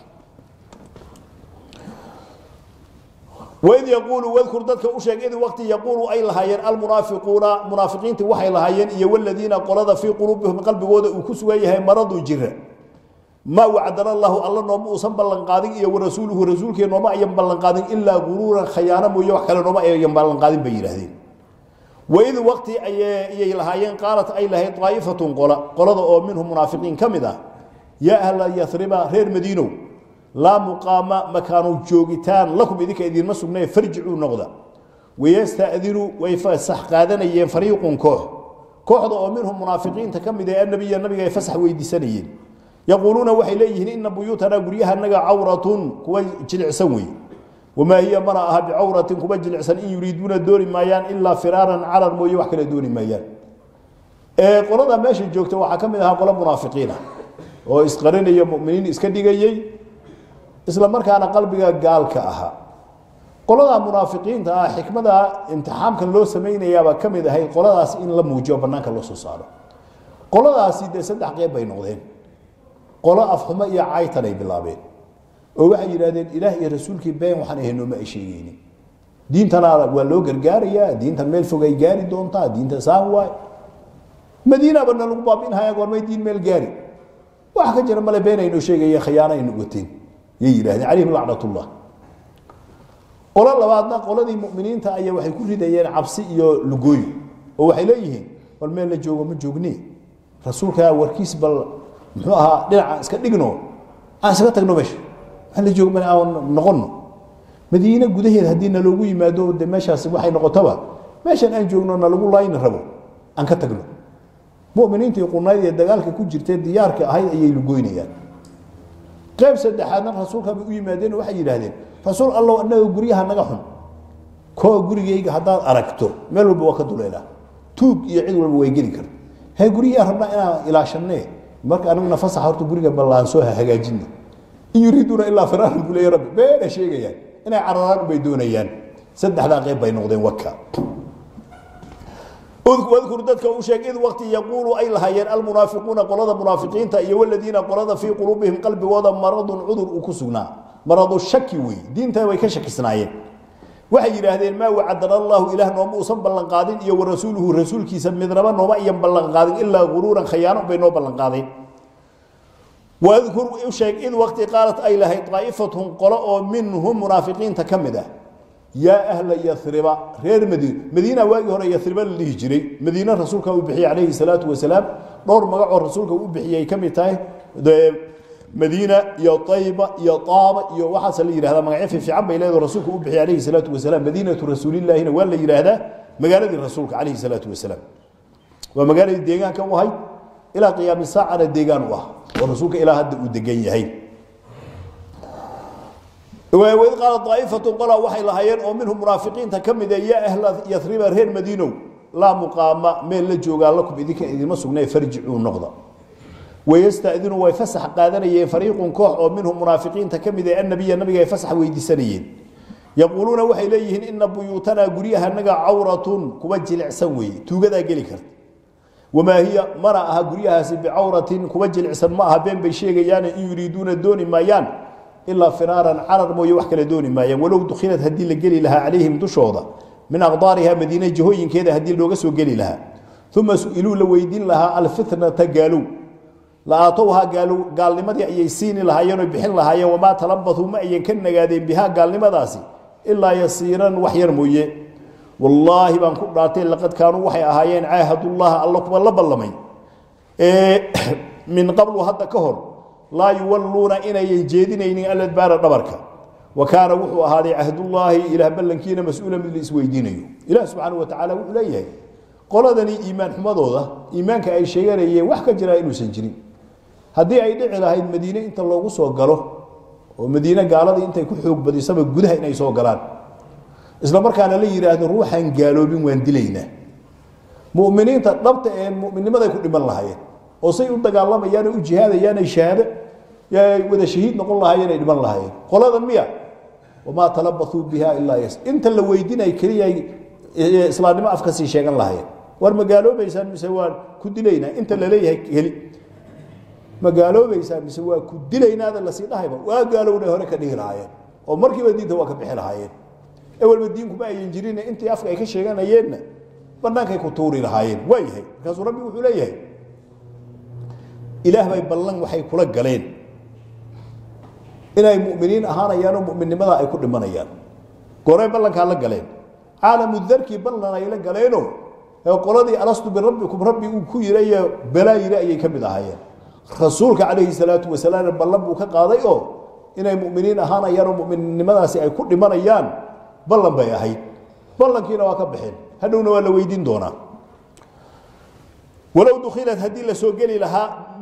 وإذ يقول واذكر ذلك أشياء إذ وقت يقول أي الهاين المنافقون منافقين توحي الهاين والذين قلد في قلوبهم قلب جود وكسوا مرض جرة ما وعدنا الله نوم وصل بلن قادين إيه ورسوله ورسولك نوم أيام بلن قادين إلا غرورا خيانة ويوح كلا نوم أيام بلن قادين بيرهدين وإذ وقت أي الهايين قالت أي لهي طائفة قلة منهم منافقين كمدا يا أهل يثرب غير مدينة لا مقام مكانوا جوجتان لكم إذك إذن ما سبنا فرجعوا نغدا ويستأذنوا ويفسح قادنا ين فريق كوحد منهم منافقين تكمد النبي يفسح ويدي سنين يقولون وحي ليهن إن بيوتنا قريها نجا عورة كوا جلع سوي وما هي مرأها بعورة كوا جلع سن إن يريدون الدور مايان إلا فرارا على الموي وحكي الدور مايان قلنا ماشي جوكت وحكمها قل منافقين وإسقرين يا مؤمنين إسكديجي إسلام مركا أنا قلبي قال كأها قلنا منافقين تا حكمة امتحان كان لو سمين يا بكمل هاي قلنا إن لم يجاوب بناك الله صار قلنا سيد سد حقيقة بين نقطين قلنا أفهم يا عايتني باللابين ووحي يرادين إله يا رسولك بين وحنا هنو ما إشيني دين تنا ولو جرجاريا دين تنميل فوق جاري دونتا دين تساوي مدينة بنا لقبابين هاي قول ما دين ميل جاري واحد جرى مال بين إنه شيء يا خيانة إنه قتين يجي عليهم لعنة الله قول الله بعدنا قول ذي مؤمنين تأيي وحي كل ديان عبسي لجوي ووحي ليهن والمال اللي جوا من جوجني رسولك وركيس بال محوها دلع اسكدقنو اسكتقنو مش اللي جوج من أو نغنو مدينة جودة هدينا لوجي ما دو دمشق سبحي نقطبها ماشي أن جوجنا نلوج الله ينربو أنك تقنو مؤمنين تيقولون هذه الدجال كوجرت ديارك هاي أي لجويني يعني قيم سد حنا رسولك بيقول ما دين وحي لهذين رسول الله أنه يجريها نجحهم كو جريه هذا أركته ملو بوقت ولا توب يعيد ولا بيجري كر هاي جريه ربنا إلى شنّه مرك أنا نفس حارته جريه باللانسوها هجاجني إن يريدون إلا فرار يقول يا رب بين شيء يعني أنا عرضان بيدون يعني سد حدا قيم بين نقدين وكا واذكر ذلك وشيء إذ وقت يقول أي لهايين المنافقون قلنا منافقين تأيي والذين قلنا في قلوبهم قلب وضع مرض عذر وكسونا مرض الشك وي دين تاوي كشك سنايين وحي هذين ما وعدنا الله إله نوم وصم بلنقادين إيا ورسوله رسول كي سمد ربا نوم إيا بلنقادين إلا غرورا خيانا بينو بلنقادين واذكر وشيء إذ وقت قالت أي لهاي طائفتهم قلوا منهم منافقين تكمده يا أهل يثرب غير مدينة واجه هنا يثرب اللي يجري مدينة رسولك وبحي عليه الصلاة والسلام نور مقع رسولك وبحي كم يتاي مدينة يا طيبة يا طابة يا واحد سليل هذا مقع في عم إلى رسولك وبحي عليه الصلاة والسلام مدينة رسول الله هنا ولا يرى هذا مقالة رسولك عليه الصلاة والسلام ومقالة الديجان كم وهي إلى قيام الساعة الديجان واه ورسولك إلى هذا الديجان هي وإذ قال طائفة قال وحي لهايين ومنهم منافقين تكمد يا أهل يثرب رهين مدينة لا مقام من لجوغا لكم إذك إذا ما سقنا يفرجعوا نقضا ويستأذنوا ويفسح قادنا فريق كوح ومنهم منافقين تكمد النبي يفسح ويدي سنين يقولون وحي ليهن إن بيوتنا قريها نقع عورة كوجل عسوي توجدا قلكرت وما هي مرأها قريها بعورة كوجل عسن معها بين بشيء يعني يريدون الدون مايان إلا فرارا عرض مو يوحك لدوني ما ولو دخلت هدي اللي لها عليهم دشوضة من أغضارها مدينة جهوين كذا هدي اللوغس وقلي لها ثم سئلوا لويدين لها الفتنة قالوا لا أعطوها قال لماذا يسين لها ينبحن لها وما تلبثوا ما ينكن قادين بها قال لماذا إلا يسيرا وحير مويه والله بانكم راتين لقد كانوا وحي أهايين عاهد الله اللهم الله بلمي من قبل هذا كهر لا يولون إنا يجيدين على البار الربركة وكان وحو هذا عهد الله إلى بلنكين مسؤولا من الإسويدينيو إله سبحانه وتعالى وإليه قال ذني إيمان حمضوضة إيمانك أي شيء رأيه وحكا جرائنه سنجري هذه أي دعي لهاي المدينة إنت الله قصوا قاله ومدينة قال ذي إنت يكون حوق بدي سبب قدها إنا يسوا قران إسلام مركان لي يراد روحا قالوا بين واندلينا مؤمنين تطلبت مؤمنين ماذا يكون لمن الله وصي أنت قال الله يانا وجهاد يانا شهادة يا وذا شهيد نقول الله يانا لمن الله قال هذا المياه وما تلبثوا بها إلا يس أنت اللي ويدنا يكريه إسلام ما أفكسي شيئا الله ورما قالوا بيسان مسوان كدلينا أنت اللي ليه هلي ما قالوا بيسان مسوان كدلينا هذا اللي سيدها وقالوا له هناك دير هاين ومركب الدين هو كبحر هاين أول ما الدين كبا ينجرينا أنت أفكا يكش شيئا يينا بناك يكتوري لهاين ويه كاسو ربي وحليه إله بيبلغ وحي كل قلين inay mu'miniin ahaanayaan oo mu'minnimada ay ku dhimanayaan goray ballanka la galeen caalamu dharki ballan ay la galeeno qoladii alastu bi rabbikum rabbi uu ku yirayo balaayira ayay kamid ahaayeen rasuulka calayhi salaatu wasalaam ballan buu ka qaaday oo inay mu'miniin ahaanayaan oo mu'minnimadaasi ay ku dhimanayaan ballan bay ahayd ballankiina waa ka bixin hadhowna waa la weydiin doonaa ولو دخلت هدي لسوقلي لها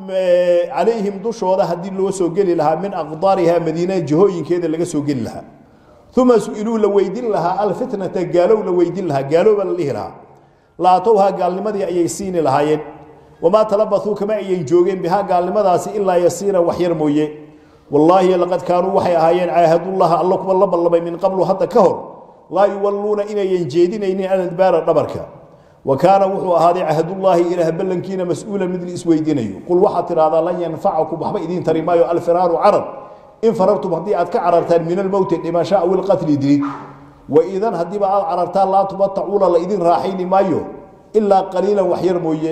عليهم دشوده هدي لو سوقلي لها من أقدارها مدينة جهوين كذا اللي سوقلي لها ثم سئلوا لويدين لها الفتنة قالوا لويدين لها قالوا باللهرها لا توها قال لماذا يسين لها وما تلبثوا كما ينجوين بها قال لماذا إلا يسير وحير مويه والله لقد كانوا وحي هايين عاهدوا الله الله والله من قبل حتى كهر لا يولون إن ينجدين إن أنا دبار الربركه وكان وحو هذا عهد الله إلى بلنكين مسؤولا مثل إسويدينيو قل وحتر هذا لن ينفعكم وحبا إذين ترمايو الفرار عرض إن فررتم هدي أتكعررتان من الموت لما شاء والقتل دليل وإذن هدي بقى عررتان لا تبطعون لإذين راحين مايو إلا قليلا وحير موية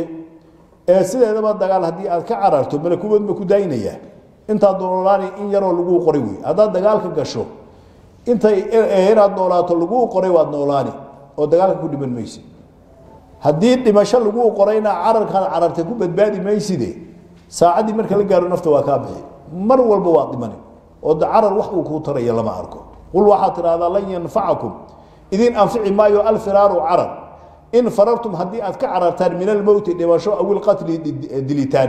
سيدة هذا ما دقال هدي أتكعررتم ملكوبة مكودينية انت دولاري إن يروا لقوه قريوي هذا دقال كقشو انت إيرا دولات لقوه قريوي دولاري ودقال كودي من ميسي haddii dhimasho lagu qorayna cararkan carartay ku badbaadi mayside saacadii marka la gaaro nafta waa ka bixi mar walba waa dhimanay oo carar wax uu ku taray lama arko qul waxa tiraada lan yanfa'akum idin anfici maayo al firaru arar in farartum haddii aad ka carartaan min al mawt dhimasho aw al qatl dilitaan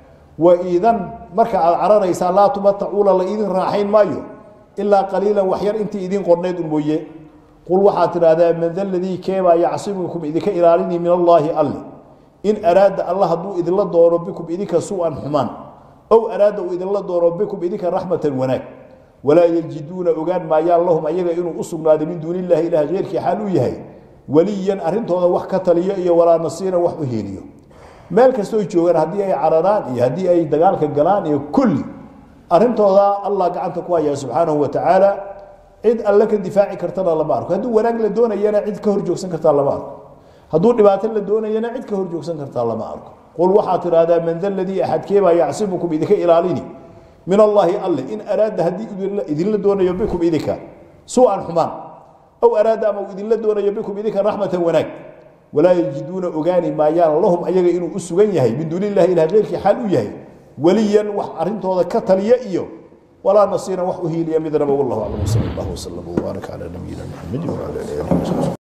wa idan marka aad cararaysa la tumata'ula la idin raaxayn maayo illa qalilan waxyar intii idin qorneed mooyee قل وحاتر هذا من ذا الذي كيما يعصمكم إذا كإلاليني من الله ألي إن أراد الله دو إذ الله دو ربكم إذك سوءا حمان أو أراد إذ الله دو ربكم إذك رحمة وناك ولا يجدون أغان ما ياللهم أيها إنه أصبنا من دون الله إله غيرك حالو يهي وليا أرنت هذا وحكة لي ولا نصير وحوهيليو مالك سوي جوغان هدي أي عرران هدي أي دقالك القلان كل أرنت هذا الله قعنتك ويا سبحانه وتعالى عيد الله كدفاعي كرتنا الله بارك هدو وناق لدونا ينا عيد كهر جوكسن كرتنا الله بارك هدو دبات لدونا ينا عيد كهر جوكسن كرتنا الله بارك قل وحاتر هذا من ذا الذي أحد كيما يعصمكم إذك إلاليني من الله الله إن أراد هدي إذن لدونا يبكم إذك سوءا حمان أو أراد أما إذن لدونا يبكم إذك رحمة وناك ولا يجدون أغاني ما يال اللهم أيها إنه أسوغن يهي من دون الله إله غيرك حالو يهي وليا وحرنت هذا كتل يأيو ولا نصير وحوه لي مذنب والله أعلم صلى الله وسلم وبارك على نبينا محمد وعلى آله وصحبه